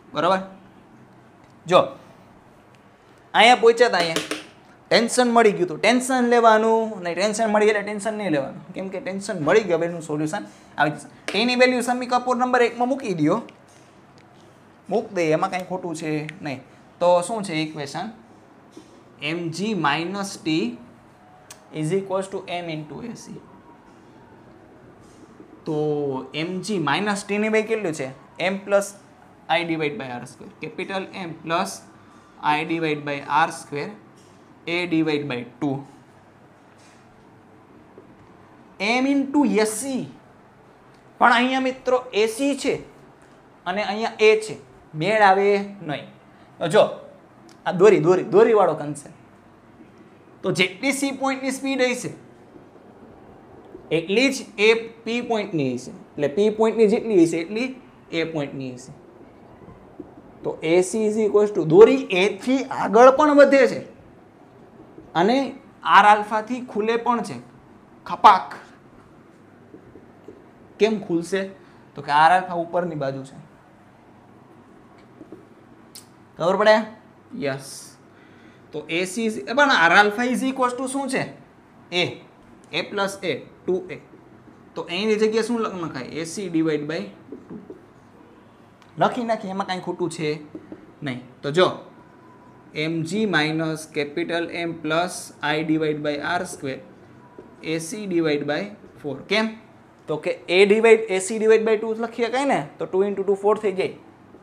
બરાબર. જો અહીંયા પહોંચ્યા હતા, અહીંયા ટેન્શન મળી ગયું હતું, ટેન્શન લેવાનું નહીં, ટેન્શન મળી એટલે ટેન્શન નહીં લેવાનું, કેમ કે ટેન્શન મળી ગયું એનું સોલ્યુશન આવી જશે. ટીની વેલ્યુ સમી કપૂર નંબર એકમાં મૂકી દો, મૂક દે, એમાં કાંઈ ખોટું છે નહીં. તો શું છે equation? M G minus T is equals to M into AC. તો એમ જી માઇનસ ટીની વેલ્યુ કેટલું છે? M plus I divide by R square, capital M plus I divide by R square A divide by two M into AC. પણ અહીંયા મિત્રો એસી છે અને અહીંયા એ છે, મેળ આવે નહીં. તો જો આ દોરી દોરી દોરીવાળો કન્સેપ્ટ, તો જેટલી સી પોઈન્ટની સ્પીડ હશે એટલી જ એ પી પોઈન્ટની હશે, એટલે પી પોઈન્ટની જેટલી હશે એટલી એ પોઈન્ટની હશે. તો એસી ઇઝ ઇક્વલ્સ ટુ દોરી એથી આગળ પણ વધે છે અને આર આલ્ફાથી ખુલે પણ છે. ખપાક કેમ ખુલશે? તો કે આર આલ્ફા ઉપરની બાજુ છે, ખબર પડે? યસ. તો એસી પણ R alpha is equals to શું છે? A A plus A two A. તો એની જગ્યાએ શું લખાય? એસી ડિવાઈડ બાય ટુ લખી નાખી, એમાં કાંઈ ખોટું છે નહીં. તો જો M G minus capital M plus I divide by R square AC divide by four. કેમ? તો કે A divide AC divide by two લખી શકાય ને, તો ટુ ઇન્ટુ ટુ ફોર થઈ જાય.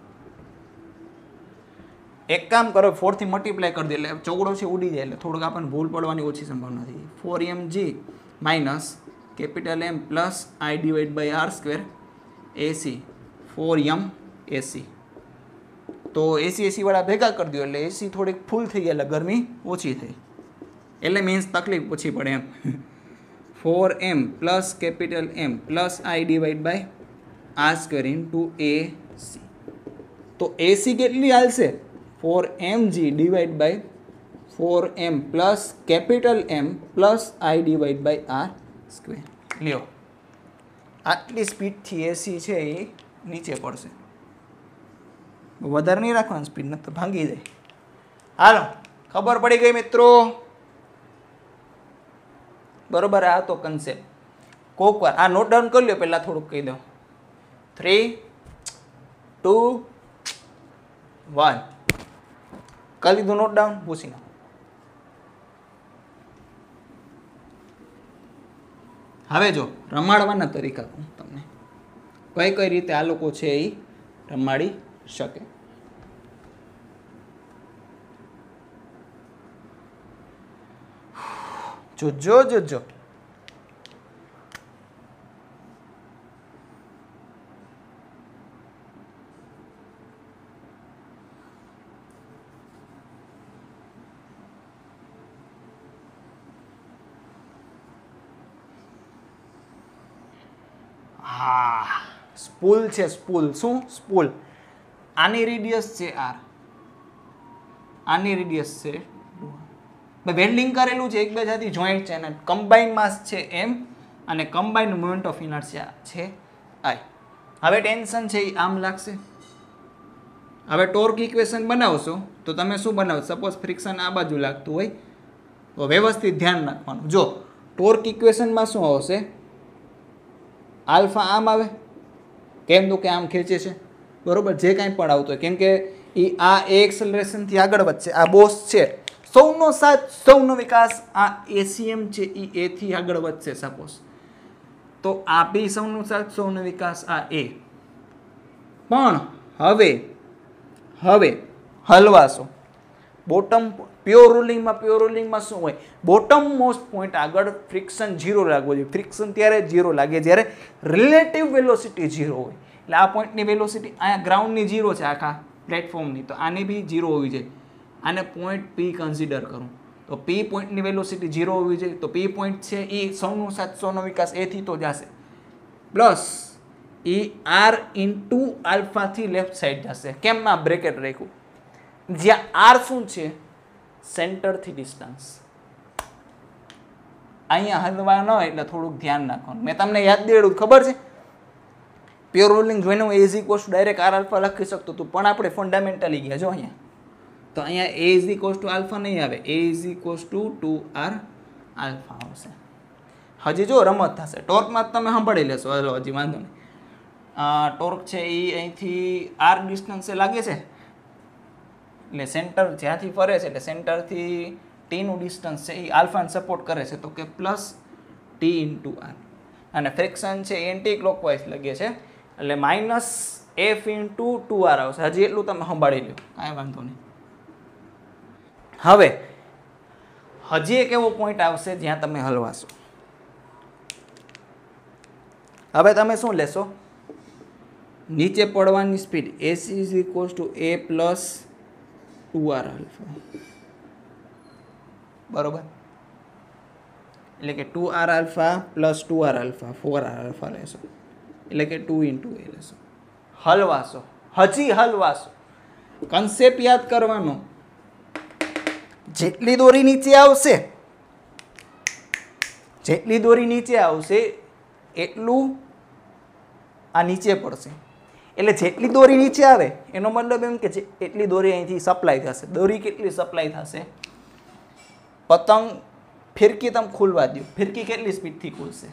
એક કામ કરો, ફોરથી મલ્ટીપ્લાય કરી દે એટલે ચોગડો છે ઉડી જાય, એટલે થોડુંક આપણને ભૂલ પડવાની ઓછી સંભાવના થઈ. Four M G minus capital M plus I divide by R square AC four M AC. તો એસી એસી વાળા ભેગા કરી દો એટલે એસી થોડીક ફૂલ થઈ ગયા એટલે ગરમી ઓછી થઈ, એટલે મીન્સ તકલીફ ઓછી પડે એમ. Four M plus capital M plus I divide by R square into AC. તો એસી કેટલી હાલશે? Four M G divide by four M plus capital M plus I divide by R square. લ્યો, આટલી સ્પીડથી એસી છે એ નીચે પડશે. વધારે નહીં રાખવાની સ્પીડ, નથી તો ભાંગી જાય. હાલો, ખબર પડી ગઈ મિત્રો? બરોબર. આ તો કન્સેપ્ટ કોક વાર આ નોટ ડાઉન કરી લો, પહેલાં થોડુંક કહી દઉં. થ્રી ટુ વન કરી દીધું નોટ ડાઉન, પૂછી નાખો. હવે જો રમાડવાના તરીકા હું તમને કઈ કઈ રીતે આ લોકો છે એ રમાડી શકે. જોજો જોજો હા, સ્પૂલ છે સ્પૂલ. શું સ્પૂલ? આની રેડિયસ છે આર, આની રેડિયસ છે વેલ્ડિંગ કરેલું છે એકબીજાથી જોઈન્ટ છે અને કમ્બાઇન માસ છે એમ અને કમ્બાઇન મોમેન્ટ ઓફ ઇનર્શિયા છે આઈ. હવે ટેન્શન છે એ આમ લાગશે. હવે ટોર્ક ઇક્વેશન બનાવશો તો તમે શું બનાવશો? સપોઝ ફ્રિક્શન આ બાજુ લાગતું હોય તો વ્યવસ્થિત ધ્યાન રાખવાનું. જો ટોર્ક ઇક્વેશનમાં શું આવશે? આલ્ફા આમ આવે, કેમ તો કે આમ ખેંચે છે, બરોબર, જે કાંઈ પણ આવતું હોય, કેમ કે એ આ એ એક્સેલરેશનથી આગળ વધશે. આ બોસ છે, સૌનો સાથ સૌનો વિકાસ. આ એસીએમ છે એ એથી આગળ વધશે સપોઝ, તો આ બી સૌનો સાથ સૌનો વિકાસ આ એ. પણ હવે હવે હલવાશો બોટમ પ્યોર રૂલિંગમાં. પ્યોર રૂલિંગમાં શું હોય? બોટમ મોસ્ટ પોઈન્ટ આગળ ફ્રિક્શન ઝીરો લાગવો જોઈએ. ફ્રિક્શન ત્યારે ઝીરો લાગે જ્યારે રિલેટિવ વેલોસિટી ઝીરો હોય. એટલે આ પોઈન્ટની વેલોસિટી અહીંયા ગ્રાઉન્ડની ઝીરો છે આખા પ્લેટફોર્મની, તો આની બી ઝીરો હોવી જોઈએ. આને પોઈન્ટ પી કન્સિડર કરું તો પી પોઈન્ટની વેલોસિટી ઝીરો હોવી જોઈએ. તો પી પોઈન્ટ છે એ સૌનો સાતસોનો વિકાસ એથી તો જશે, પ્લસ એ આર ઇન્ટુ આલ્ફાથી લેફ્ટ સાઈડ જશે. કેમ આ બ્રેકેટ રાખ્યું? જ્યાં આર શું છે? સેન્ટરથી ડિસ્ટન્સ. અહીંયા હલવા ન હોય એટલે થોડુંક ધ્યાન રાખવાનું. મેં તમને યાદ દેડું ખબર છે? પ્યોર રોલિંગ જોઈને હું A is equals to direct R alpha લખી શકતો હતું, પણ આપણે ફંડામેન્ટલી ગયા જો અહીંયા, તો અહીંયા A is equals to alpha નહીં આવે, A is equals to two R alpha આવશે. હજી જો રમત થશે ટોર્કમાં તમે સાંભળી લેશો, હલો હજી વાંધો નહીં. ટોર્ક છે એ અહીંથી આર ડિસ્ટન્સે લાગે છે, એટલે સેન્ટર જ્યાંથી ફરે છે એટલે સેન્ટરથી ટીનું ડિસ્ટન્સ છે એ આલ્ફાને સપોર્ટ કરે છે, તો કે પ્લસ ટી ઇન્ટુ આર. અને ફ્રિક્શન છે એન્ટી ક્લોકવાઇઝ લાગે છે એટલે minus F into two R આવશે. હજી એટલું તમે સંભાળી લો, કાંઈ વાંધો નહીં. હવે હજી એક એવો પોઈન્ટ આવશે જ્યાં તમે હલવાશો. હવે તમે શું લેશો, નીચે પડવાની speed S is equals to A plus two R alpha, બરોબર? એટલે કે two R alpha plus two R alpha four R alpha લેશો, એટલે કે ટુ ઇન્ટુ એ લેશો. હલવાશો, હજી હલવાશો. કન્સેપ્ટ યાદ કરવાનો, જેટલી દોરી નીચે આવશે જેટલી દોરી નીચે આવશે એટલું આ નીચે પડશે. એટલે જેટલી દોરી નીચે આવે એનો મતલબ એમ કે એટલી દોરી અહીંથી સપ્લાય થશે. દોરી કેટલી સપ્લાય થશે? પતંગ ફિરકી તમે ખુલવા દો, ફિરકી કેટલી સ્પીડથી ખુલશે?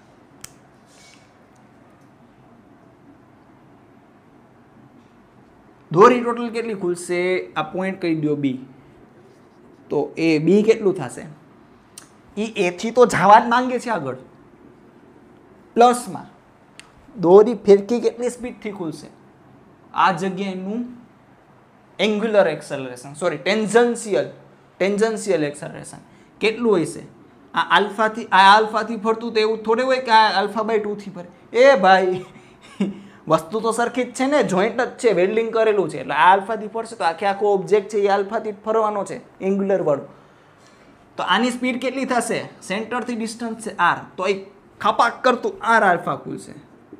દોરી ટોટલ કેટલી ખુલશે? આ પોઈન્ટ કહી દો બી, તો એ બી કેટલું થશે? એ એથી તો જવા જ માંગે છે આગળ, પ્લસમાં દોરી ફિરકી કેટલી સ્પીડથી ખુલશે? આ જગ્યાએનું angular acceleration, sorry tangential tangential acceleration કેટલું હશે? આ આલ્ફાથી આ આલ્ફાથી ફરતું તો એવું થોડે હોય કે આ આલ્ફા બાય ટુથી ફરે. એ ભાઈ વસ્તુ તો સરખી જ છે ને, જોઈન્ટ જ છે, વેલ્ડિંગ કરેલું છે. એટલે આ આલ્ફાથી ફરશે તો આખે આખો ઓબ્જેક્ટ છે એ આલ્ફાથી જ ફરવાનો છે, એંગ્યુલર વાળું. તો આની સ્પીડ કેટલી થશે? સેન્ટરથી ડિસ્ટન્સ છે આર, તો એ ખપાક કરતું આર આલ્ફા ખુલશે.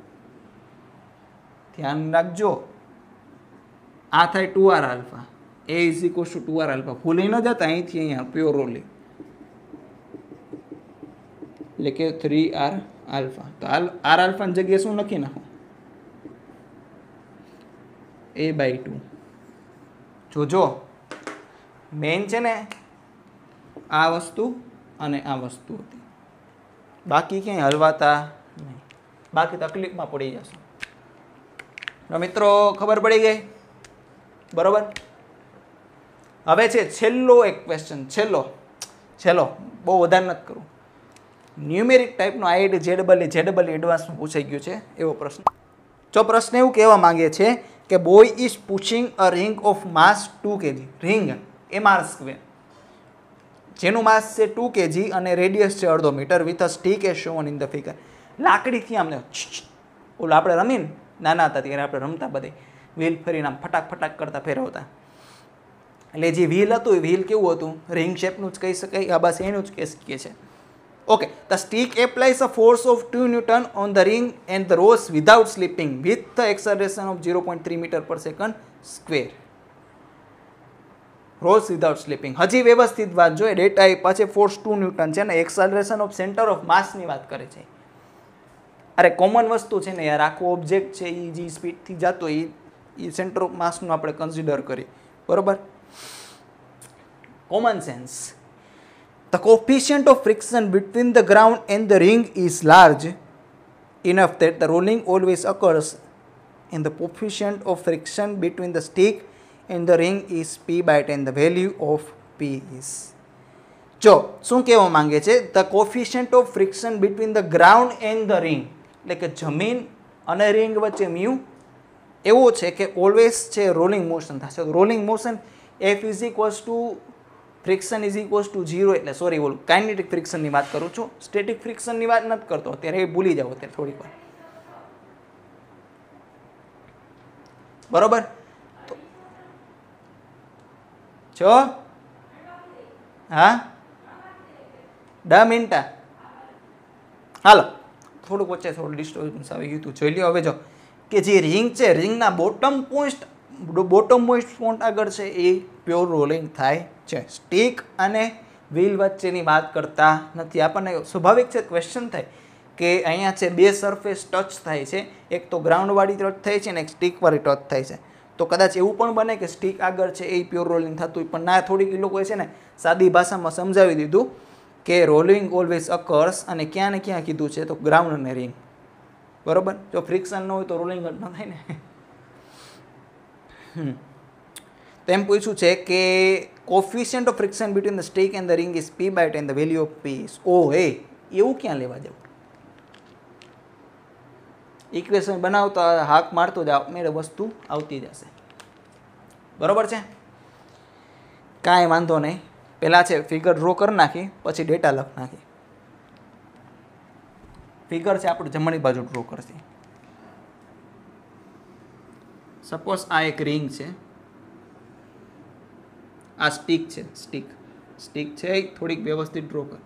ધ્યાન રાખજો, આ થાય two R alpha, A is equals to two R alpha. ભૂલી ન જતા અહીંથી અહીંયા પ્યોર રોલિંગ, એટલે કે થ્રી આર આલ્ફા. તો આર આલ્ફાની જગ્યાએ શું લખી નાખો? A by two. જોજો મેઇન છે ને આ વસ્તુ અને આ વસ્તુ હતી, બાકી ક્યાંય હલવાતા નહીં, બાકી તકલીફમાં પડી જશે. મિત્રો ખબર પડી ગઈ, બરોબર? હવે છે છેલ્લો એક ક્વેશ્ચન, છેલ્લો છેલ્લો બહુ વધારે નથી કરું. ન્યુમેરિક ટાઈપનો આઈઆઈટી જેડબલ જેડબલ એડવાન્સમાં પૂછાઈ ગયું છે એવો પ્રશ્ન. જો પ્રશ્ન એવું કહેવા માંગે છે કે boy is pushing a ring of mass two KG, ring M R square જેનું માસ છે ટુ કેજી અને રેડિયસ છે અડધો metre with a stick as shown in the figure. લાકડીથી આમને ઓલું આપણે રમીને નાના હતા ત્યારે આપણે રમતા બધે વ્હીલ ફરીને આમ ફટાક ફટાક કરતા ફેરવતા, એટલે જે વ્હીલ હતું એ વ્હીલ કેવું હતું? રિંગ શેપનું જ કહી શકાય. આ બસ એનું જ કહી શકીએ છીએ. Okay, the stick applies a force of two newton on the ring and the rolls without slipping with the acceleration of zero point three metre per second square. Rolls without slipping. હજી વ્યવસ્થિત વાત જોઈએ, data એ પાછે force two newton છે ને acceleration of centre of માસની વાત કરે છે. અરે કોમન વસ્તુ છે ને યાર, આખો ઓબ્જેક્ટ છે એ જે સ્પીડથી જતો એ એ સેન્ટર ઓફ માસનું આપણે કન્સિડર કરીએ, બરોબર? Common sense. The coefficient of friction between the ground and the ring is large enough that the rolling always occurs, and the coefficient of friction between the stick and the ring is p by ten. The value of p is, જો શું કહેવા માંગે છે? The coefficient of friction between the ground and the ring, એટલે કે જમીન અને ring વચ્ચે મ્યુ એવો છે કે ઓલવેઝ છે રોલિંગ મોશન થશે. Rolling motion F is equals to friction is equals to zero, એટલે સોરી બોલું કાઇનેટિક ફ્રિક્શનની વાત કરું છું, સ્ટેટિક ફ્રિક્શનની વાત નથી કરતો અત્યારે, એ ભૂલી જાઓ અત્યારે થોડીક વાર, બરોબર? તો જો હા દસ મિનિટા હાલો, થોડુંક વચ્ચે થોડું ડિસ્ટર્બન્સ આવી ગયું હતું, જોઈ લ્યો. હવે જો કે જે રિંગ છે, રિંગના bottom point bottom most point આગળ છે એ પ્યોર રોલિંગ થાય છે. સ્ટીક અને વ્હીલ વચ્ચેની વાત કરતા નથી. આપણને સ્વાભાવિક છે ક્વેશ્ચન થાય કે અહીંયા છે બે સરફેસ ટચ થાય છે, એક તો ગ્રાઉન્ડવાળી ટચ થાય છે ને એક સ્ટીકવાળી ટચ થાય છે. તો કદાચ એવું પણ બને કે સ્ટીક આગળ છે એ પ્યોર રોલિંગ થતું હોય, પણ ના, થોડીક એ લોકોએ છે ને સાદી ભાષામાં સમજાવી દીધું કે રોલિંગ ઓલવેઝ અકર્સ, અને ક્યાં ને ક્યાં કીધું છે તો ગ્રાઉન્ડ અને રિંગ. બરોબર, જો ફ્રિક્શન ન હોય તો રોલિંગ જ ન થાય ને. હમ તો એમ પૂછ્યું છે કે coefficient of friction between the stick and the ring is P by ten, the value of P is O. હે, એવું ક્યાં લેવા જવું? ઇક્વેશન બનાવતા હાક મારતો જ મેળે વસ્તુ આવતી જશે. બરોબર છે, કાંઈ વાંધો નહીં. પહેલાં છે ફિગર ડ્રો કરી નાખી, પછી ડેટા લખ નાખી. ફિગર છે આપણે જમણી બાજુ ડ્રો કરશે. સપોઝ આ એક રિંગ છે, આ સ્ટીક છે, સ્ટીક સ્ટીક છે થોડીક વ્યવસ્થિત ડ્રો કર.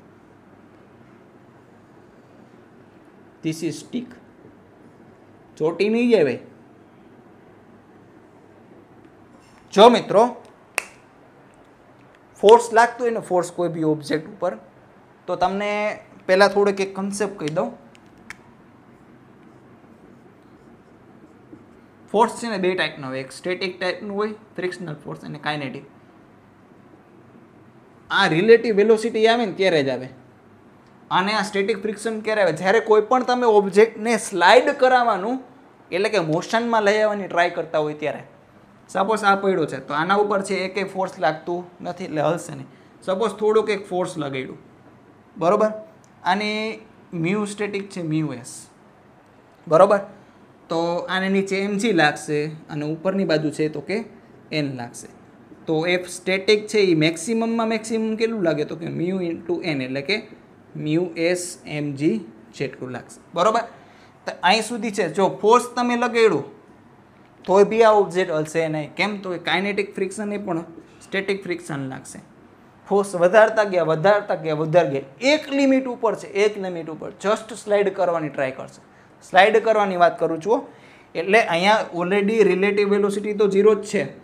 This is stick. ચોટી નહીં જાય ભાઈ. જો મિત્રો ફોર્સ લાગતું હોય ને, ફોર્સ કોઈ બી ઓબ્જેક્ટ ઉપર, તો તમને પહેલાં થોડોક એક કન્સેપ્ટ કહી દઉં. ફોર્સ છે ને બે ટાઈપનો હોય, એક સ્ટેટિક ટાઈપનું હોય ફ્રિક્શનલ ફોર્સ, અને કાઇનેટિક. આ રિલેટિવ વેલોસિટી આવે ને ત્યારે જ આવે, અને આ સ્ટેટિક ફ્રિક્શન ક્યારે આવે? જ્યારે કોઈ પણ તમે ઓબ્જેક્ટને સ્લાઇડ કરાવવાનું, એટલે કે મોશનમાં લઈ આવવાની ટ્રાય કરતા હોય ત્યારે. સપોઝ આ પડ્યો છે તો આના ઉપર છે એકે ફોર્સ લાગતું નથી એટલે હલશે નહીં. સપોઝ થોડુંક એક ફોર્સ લગાડ્યું, બરોબર, આની મ્યુ સ્ટેટિક છે મ્યુ એસ, બરોબર, તો આને નીચે એમજી લાગશે અને ઉપરની બાજુ છે તો કે એન લાગશે. તો એફ સ્ટેટિક છે એ મેક્સિમમમાં મેક્સિમમ કેટલું લાગે તો કે મ્યુ ઇન્ટુ એન, એટલે કે મ્યુ એસ એમજી જેટલું લાગશે. બરોબર, તો અહીં સુધી છે. જો ફોર્સ તમે લગાડ્યું તોય બી આ ઓબ્જેક્ટ હલશે નહીં. કેમ? તો કાઇનેટિક ફ્રિક્શન એ પણ સ્ટેટિક ફ્રિક્શન લાગશે. ફોર્સ વધારતા ગયા વધારતા ગયા વધાર ગયા, એક લિમિટ ઉપર છે, એક લિમિટ ઉપર જસ્ટ સ્લાઇડ કરવાની ટ્રાય કરશે. સ્લાઇડ કરવાની વાત કરું છું, એટલે અહીંયા ઓલરેડી રિલેટિવ વેલોસિટી તો ઝીરો જ છે,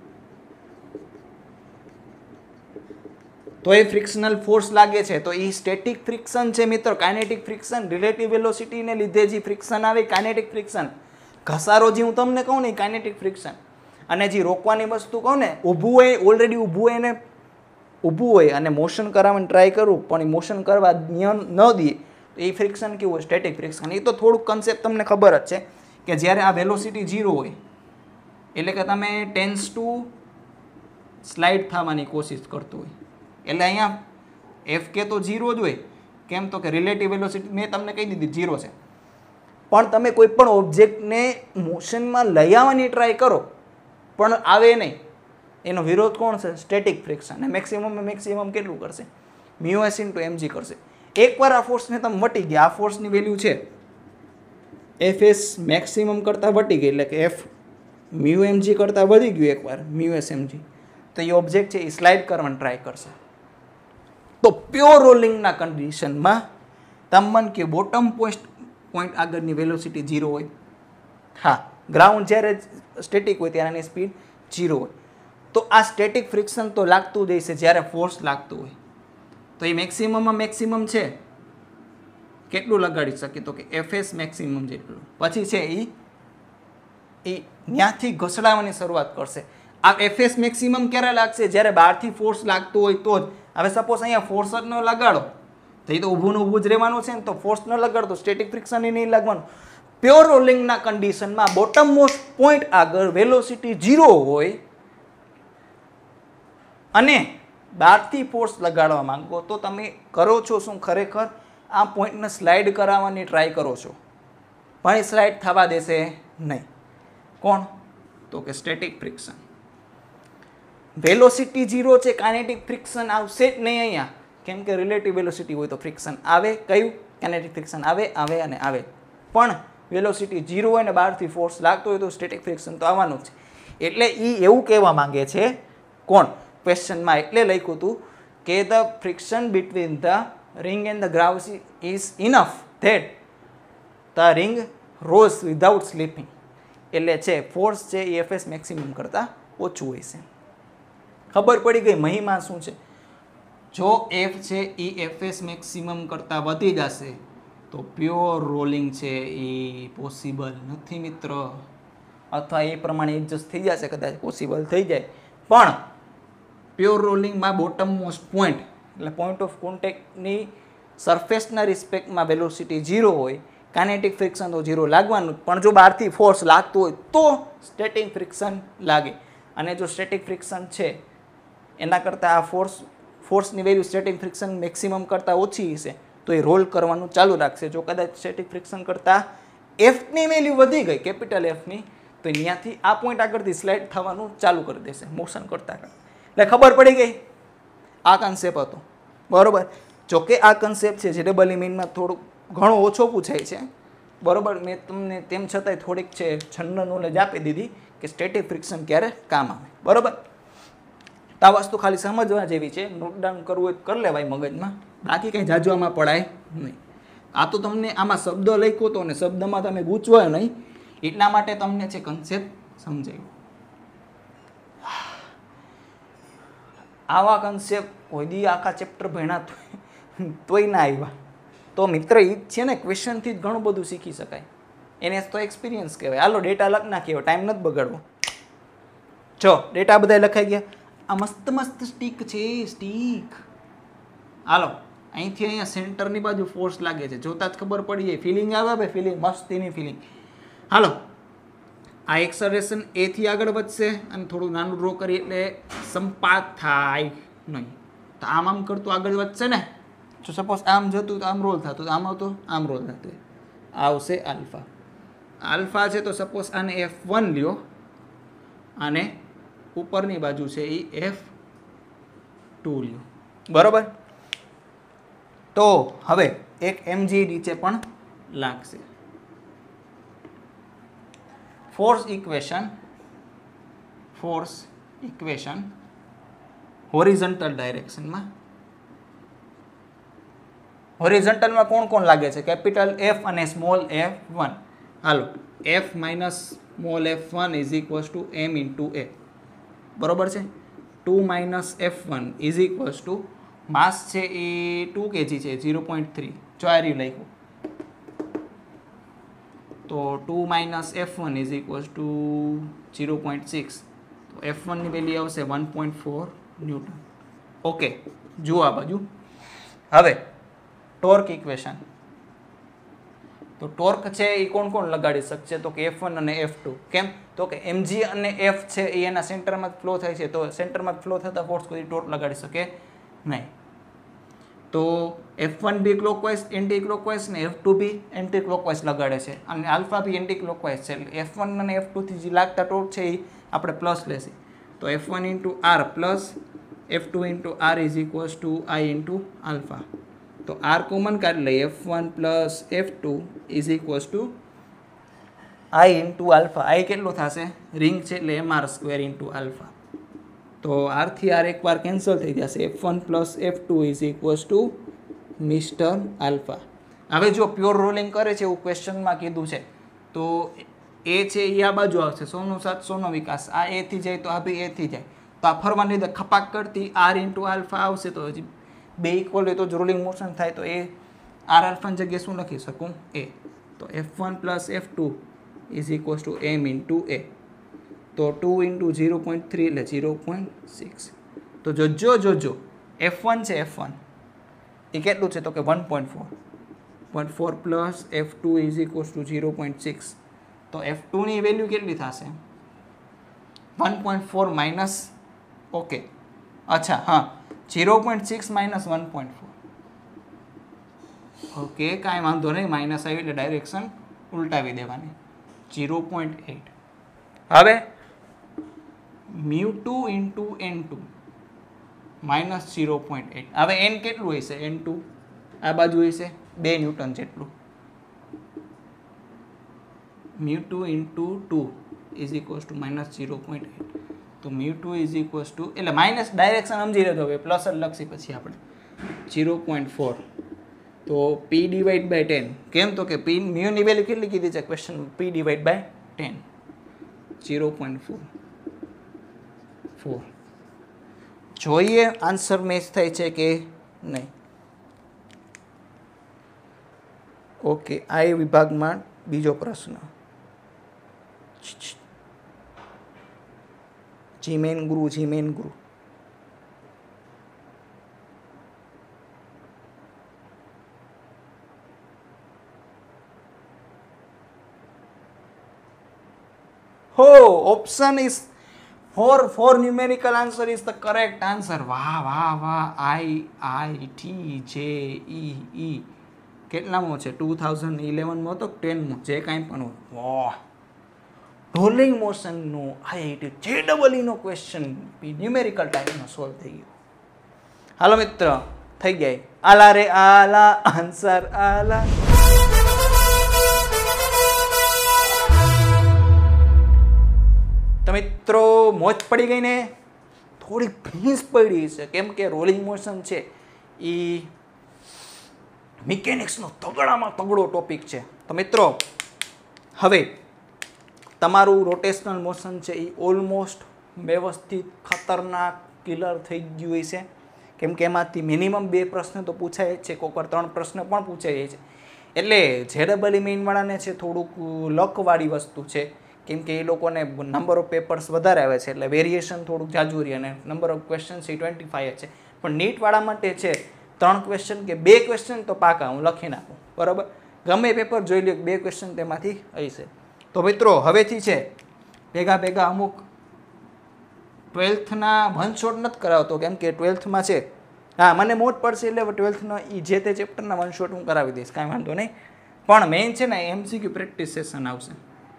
તો એ ફ્રિક્શનલ ફોર્સ લાગે છે. તો એ સ્ટેટિક ફ્રિક્શન છે મિત્રો. કાઇનેટિક ફ્રિક્શન રિલેટિવ વેલોસિટીને લીધે જે ફ્રિક્શન આવે કાઇનેટિક ફ્રિક્શન. ઘસારો જે હું તમને કહું ને કાઇનેટિક ફ્રિક્શન, અને જે રોકવાની વસ્તુ કહું ને, ઊભું હોય, ઓલરેડી ઊભું હોય ને ઊભું હોય અને મોશન કરાવવાની ટ્રાય કરું પણ એ મોશન કરવા ન દે તો એ ફ્રિક્શન કેવું હોય? Static friction. એ તો થોડુંક કન્સેપ્ટ તમને ખબર જ છે કે જ્યારે આ વેલોસિટી ઝીરો હોય એટલે કે તમે ટેન્સ ટુ સ્લાઇડ થવાની કોશિશ કરતું હોય, એટલે અહીંયા એફ કે તો ઝીરો જ હોય. કેમ? તો કે રિલેટિવ વેલોસિટી મેં તમને કહી દીધી ઝીરો છે, પણ તમે કોઈ પણ ઓબ્જેક્ટને મોશનમાં લઈ આવવાની ટ્રાય કરો પણ આવે નહીં, એનો વિરોધ કોણ છે? Static friction. અને મેક્સિમમ મેક્સિમમ કેટલું કરશે? મ્યુ એસ ઇન્ટુ એમજી કરશે. એકવાર આ ફોર્સને તમે વટી ગયા, આ ફોર્સની વેલ્યુ છે એફ એસ મેક્સિમમ કરતાં વટી ગઈ, એટલે કે એફ મ્યુ એમજી કરતાં વધી ગયું એકવાર મ્યુ એસ એમજી, તો એ ઓબ્જેક્ટ છે એ સ્લાઇડ કરવાની ટ્રાય કરશે. તો પ્યોર રોલિંગના કન્ડિશનમાં તમને કે બોટમ પોઈન્ટ પોઈન્ટ આગળની વેલોસિટી ઝીરો હોય. હા, ગ્રાઉન્ડ જ્યારે સ્ટેટિક હોય ત્યારે એની સ્પીડ ઝીરો હોય. તો આ સ્ટેટિક ફ્રિક્શન તો લાગતું જ હશે જ્યારે ફોર્સ લાગતું હોય. તો એ મેક્સિમમમાં મેક્સિમમ છે કેટલું લગાડી શકે તો કે એફએસ મેક્સિમમ જેટલું. પછી છે એ એ ત્યાંથી ઘસડાવવાની શરૂઆત કરશે. આ એફએસ મેક્સિમમ ક્યારે લાગશે? જ્યારે બહારથી ફોર્સ લાગતું હોય તો જ. હવે સપોઝ અહીંયા ફોર્સ જ ન લગાડો તો એ તો ઊભું ને ઊભું જ રહેવાનું છે ને, તો ફોર્સ ન લગાડતો સ્ટેટિક ફ્રિક્શન એ નહીં લાગવાનું. પ્યોર રોલિંગના કન્ડિશનમાં બોટમ મોસ્ટ પોઈન્ટ આગળ વેલોસિટી ઝીરો હોય અને બહારથી ફોર્સ લગાડવા માંગો તો તમે કરો છો શું? ખરેખર આ પોઈન્ટને સ્લાઇડ કરાવવાની ટ્રાય કરો છો, પણ એ સ્લાઇડ થવા દેશે નહીં. કોણ? તો કે સ્ટેટિક ફ્રિક્શન. વેલોસિટી ઝીરો છે, કાઇનેટિક ફ્રિક્શન આવશે જ નહીં અહીંયા. કેમ કે રિલેટિવ વેલોસિટી હોય તો ફ્રિક્શન આવે. કયું? કાઇનેટિક ફ્રિક્શન આવે આવે અને આવે. પણ વેલોસિટી ઝીરો હોય ને બહારથી ફોર્સ લાગતો હોય તો સ્ટેટિક ફ્રિક્શન તો આવવાનું જ છે. એટલે એ એવું કહેવા માંગે છે. કોણ? ક્વેશ્ચનમાં એટલે લખ્યું હતું કે the friction between the ring and the ground is enough that the ring rolls without slipping. એટલે છે ફોર્સ છે એ એફએસ મેક્સિમમ કરતાં ઓછું હોય છે. ખબર પડી ગઈ મહિમા શું છે? જો એફ છે એ એફએસ મેક્સિમમ કરતાં વધી જશે તો પ્યોર રોલિંગ છે એ પોસિબલ નથી મિત્ર, અથવા એ પ્રમાણે એડજસ્ટ થઈ જશે, કદાચ પોસિબલ થઈ જાય, પણ પ્યોર રોલિંગમાં બોટમ મોસ્ટ પોઈન્ટ એટલે પોઈન્ટ ઓફ કોન્ટેક્ટની સરફેસના રિસ્પેક્ટમાં વેલોસિટી ઝીરો હોય, કાઇનેટિક ફ્રિક્શન તો ઝીરો લાગવાનું, પણ જો બહારથી ફોર્સ લાગતું હોય તો સ્ટેટિક ફ્રિક્શન લાગે. અને જો સ્ટેટિક ફ્રિક્શન છે એના કરતાં આ ફોર્સ ફોર્સની વેલ્યુ સ્ટેટિક ફ્રિક્શન મેક્સિમમ કરતાં ઓછી હશે તો એ રોલ કરવાનું ચાલુ રાખશે. જો કદાચ સ્ટેટિક ફ્રિક્શન કરતાં એફની વેલ્યુ વધી ગઈ, કેપિટલ એફની, તો ત્યાંથી આ પોઈન્ટ આગળથી સ્લાઇડ થવાનું ચાલુ કરી દેશે મોશન કરતાં કરતાં. એટલે ખબર પડી ગઈ, આ કન્સેપ્ટ હતો બરોબર. જોકે આ કન્સેપ્ટ છે જે ડબલ મીનમાં થોડુંક ઘણો ઓછો પૂછાય છે બરોબર. મેં તમને તેમ છતાંય થોડીક છે જનરલ નોલેજ આપી દીધી કે સ્ટેટિક ફ્રિક્શન ક્યારે કામ આવે બરોબર. તો આ વસ્તુ ખાલી સમજવા જેવી છે, નોટડાઉન કરવું હોય કરી લેવાય મગજમાં, બાકી કંઈ જાજવામાં પડાય નહીં. આ તો તમને આમાં શબ્દ લખ્યો હતો ને શબ્દમાં તમે ગૂંચવાયો નહીં, એટલા માટે તમને છે કન્સેપ્ટ સમજાયું. આવા કન્સેપ્ટ કોઈ દી આખા ચેપ્ટર ભણ્યા તોય ના આવ્યા તો મિત્ર એ જ છે ને, ક્વેશ્ચનથી જ ઘણું બધું શીખી શકાય. એને તો એક્સપિરિયન્સ કહેવાય. હાલો ડેટા લખ નાખ્યો, ટાઈમ નથી બગાડવો. જો ડેટા બધા લખાઈ ગયા. આ મસ્ત મસ્ત સ્ટીક છે, સ્ટીક. હાલો અહીંથી અહીંયા સેન્ટરની બાજુ ફોર્સ લાગે છે, જોતા જ ખબર પડી જાય. ફિલિંગ આવે ભાઈ, ફિલિંગ મસ્તીની ફિલિંગ. હાલો આ એક્સલરેશન એથી આગળ વધશે અને થોડું નાનું ડ્રો કરીએ એટલે સંપાત થાય નહીં. તો આમ આમ કરતું આગળ વધશે ને. જો સપોઝ આમ જતું તો આમ રોલ થતું, આમ આવતું આમ રોલ થતું, આવશે આલ્ફા. આલ્ફા છે તો સપોઝ આને એફ વન લ્યો, અને ઉપરની બાજુ છે એ એફ ટુ લ્યો બરોબર. તો હવે એક એમજી નીચે પણ લાગશે. Force equation force equation horizontal ડાયરેક્શનમાં, હોરિઝોન્ટલમાં કોણ કોણ લાગે છે? કેપિટલ એફ અને સ્મોલ એફ વન. હાલો F minus small F one is equals to M into A બરોબર છે. Two minus F one is equals to mass છે એ ટુ કેજી છે, ઝીરો પોઈન્ટ થ્રી ચોરી લખ્યું. તો two minus F one is equals to zero point six. તો F વનની વેલ્યુ આવશે one point four newton. Okay જુઓ આ બાજુ. હવે ટોર્ક ઇક્વેશન. તો ટોર્ક છે એ કોણ કોણ લગાડી શકશે? તો કે એફ વન અને એફ ટુ. કેમ? તો કે એમજી અને એફ છે એ એના સેન્ટરમાં જ ફ્લો થાય છે, તો સેન્ટરમાં ફ્લો થતા ફોર્સ કોઈ ટોર્ક લગાડી શકે નહીં. તો એફ વન બી ક્લોકવાઇઝ એન્ટી ક્લોકવાઇઝ ને એફ ટુ બી એન્ટી ક્લોકવાઇઝ લગાડે છે, અને આલ્ફા બી એન્ટી ક્લોકવાઇઝ છે. એટલે એફ વન અને એફ ટુથી જે લાગતા ટોર્ક છે એ આપણે પ્લસ લેશે. તો F one into R plus F two into R is equals to I into alpha. તો આર કોમન કાઢી લઈએ, F one plus F two is equals to I into alpha. આઈ કેટલું થશે? રિંગ છે એટલે M R square into alpha. તો આરથી R એકવાર કેન્સલ થઈ જશે. F one plus F two is equals to mister alpha. હવે જો પ્યોર રોલિંગ કરે છે એવું ક્વેશ્ચનમાં કીધું છે, તો એ છે એ આ બાજુ આવશે, સોનો સાત સોનો વિકાસ. આ એથી જાય તો આ બી એથી જાય, તો આ ફરવાની લીધે ખપાક કરતી આર ઇન્ટુ આલ્ફા આવશે. તો હજી બે ઇક્વલ હોય તો જ રોલિંગ મોશન થાય, તો એ આર આલ્ફાની જગ્યાએ શું લખી શકું? એ. તો F one plus F two is equals to M into A. તો two into zero point three એટલે ઝીરો પોઈન્ટ સિક્સ. તો જોજો જોજો એફ વન છે, એફ વન એ કેટલું છે? તો કે one point four. Point four plus F two is equals to zero point six. તો એફ ટુની વેલ્યુ કેટલી થશે? One point four minus, okay અચ્છા હા, zero point six minus one point four. Okay કાંઈ વાંધો નહીં, માઇનસ આવી એટલે ડાયરેક્શન ઉલટાવી દેવાની. Zero point eight. હવે mu two into N two minus zero point eight. હવે એન કેટલું હશે? એન ટુ આ બાજુ હશે બે ન્યૂટન જેટલું. Mu two into two is equals to minus zero point eight. તો mu two is equals to એટલે માઇનસ ડાયરેક્શન સમજી લેજો, હવે પ્લસ જ લખી પછી આપણે ઝીરો પોઈન્ટ ફોર. તો પી ડિવાઈડ બાય ટેન. કેમ? તો કે પી મ્યુની વેલ્યુ કેટલી કીધી છે question? P divide by ten. Zero point four four. જોઈએ આન્સર મેચ થાય છે કે નહીં. ઓકે, આ વિભાગમાં બીજો પ્રશ્ન. જીમેન ગુરુ જીમેન ગુરુ હો option is four four numerical answer is the correct answer. વાહ વાહ વાહ. આઈ આઈ ટી જે ઈ ઈ કેટલામો છે? ટુ થાઉઝન્ડ ઇલેવનમાં હતો ટેનમાં, જે કાંઈ પણ હોય. વાહ, રોલિંગ મોશનનો આઈઆઈટી જે ડબલ ઈનો ક્વેશ્ચન ન્યુમેરિકલ ટાઈપમાં સોલ્વ થઈ ગયો. હાલો મિત્ર, થઈ ગયા. આલા રે આલા, આન્સર આલા. તો મિત્રો મોજ પડી ગઈ ને? થોડી ભીંસ પડી છે, કેમ કે રોલિંગ મોશન છે એ મિકેનિક્સનો તગડામાં તગડો ટોપિક છે. તો મિત્રો હવે તમારું રોટેશનલ મોશન છે એ ઓલમોસ્ટ વ્યવસ્થિત ખતરનાક કિલર થઈ ગયું છે, કેમ કે એમાંથી મિનિમમ બે પ્રશ્ન તો પૂછાય જ છે, કોકર ત્રણ પ્રશ્ન પણ પૂછાય છે. એટલે જે ડબલ ઈ મેઇનવાળાને છે થોડુંક લકવાળી વસ્તુ છે, કેમ કે એ લોકોને નંબર ઓફ પેપર્સ વધારે આવે છે, એટલે વેરિએશન થોડુંક જાજુ રહે અને નંબર ઓફ ક્વેશ્ચન છે ટ્વેન્ટી ફાઈવ છે. પણ નીટવાળા માટે છે ત્રણ ક્વેશ્ચન કે બે ક્વેશ્ચન તો પાકા હું લખી નાખું, બરાબર? ગમે પેપર જોઈ લો, બે ક્વેશ્ચન તેમાંથી હશે. તો મિત્રો હવેથી છે ભેગા ભેગા અમુક ટ્વેલ્થના વન શોટ નથી કરાવતો, કેમ કે ટ્વેલ્થમાં છે હા મને મોજ પડશે એટલે ટ્વેલ્થના એ જે તે ચેપ્ટરના વન શોટ હું કરાવી દઈશ, કાંઈ વાંધો નહીં. પણ મેઇન છે ને એમસીક્યુ પ્રેક્ટિસ સેશન આવશે,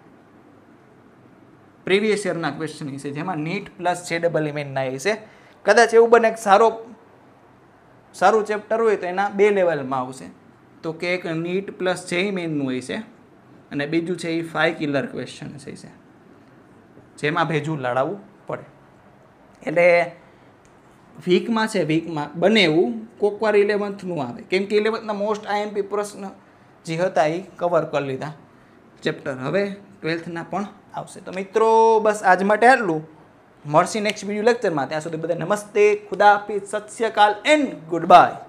પ્રીવિયસ યરના ક્વેશ્ચન છે, જેમાં નીટ પ્લસ જે ડબલ ઈ મેઇન ના છે. કદાચ એવું બને કે સારો સારું ચેપ્ટર હોય તો એના બે લેવલમાં આવશે. તો કે એક નીટ પ્લસ જે મેઇનનું હોય છે અને બીજું છે એ ફાઈવ કિલર ક્વેશ્ચન છે, જેમાં ભેજું લડાવવું પડે. એટલે વીકમાં છે, વીકમાં બને એવું કોકવાર ઇલેવન્થનું આવે, કેમ કે ઇલેવન્થના મોસ્ટ આઈએમપી પ્રશ્ન જે હતા એ કવર કરી લીધા ચેપ્ટર. હવે ટ્વેલ્થના પણ આવશે. તો મિત્રો બસ આજ માટે આટલું. મળશે નેક્સ્ટ વિડીયો લેક્ચરમાં. ત્યાં સુધી બધા નમસ્તે, ખુદા હાફિઝ, સત શ્રી અકાલ એન્ડ ગુડ બાય.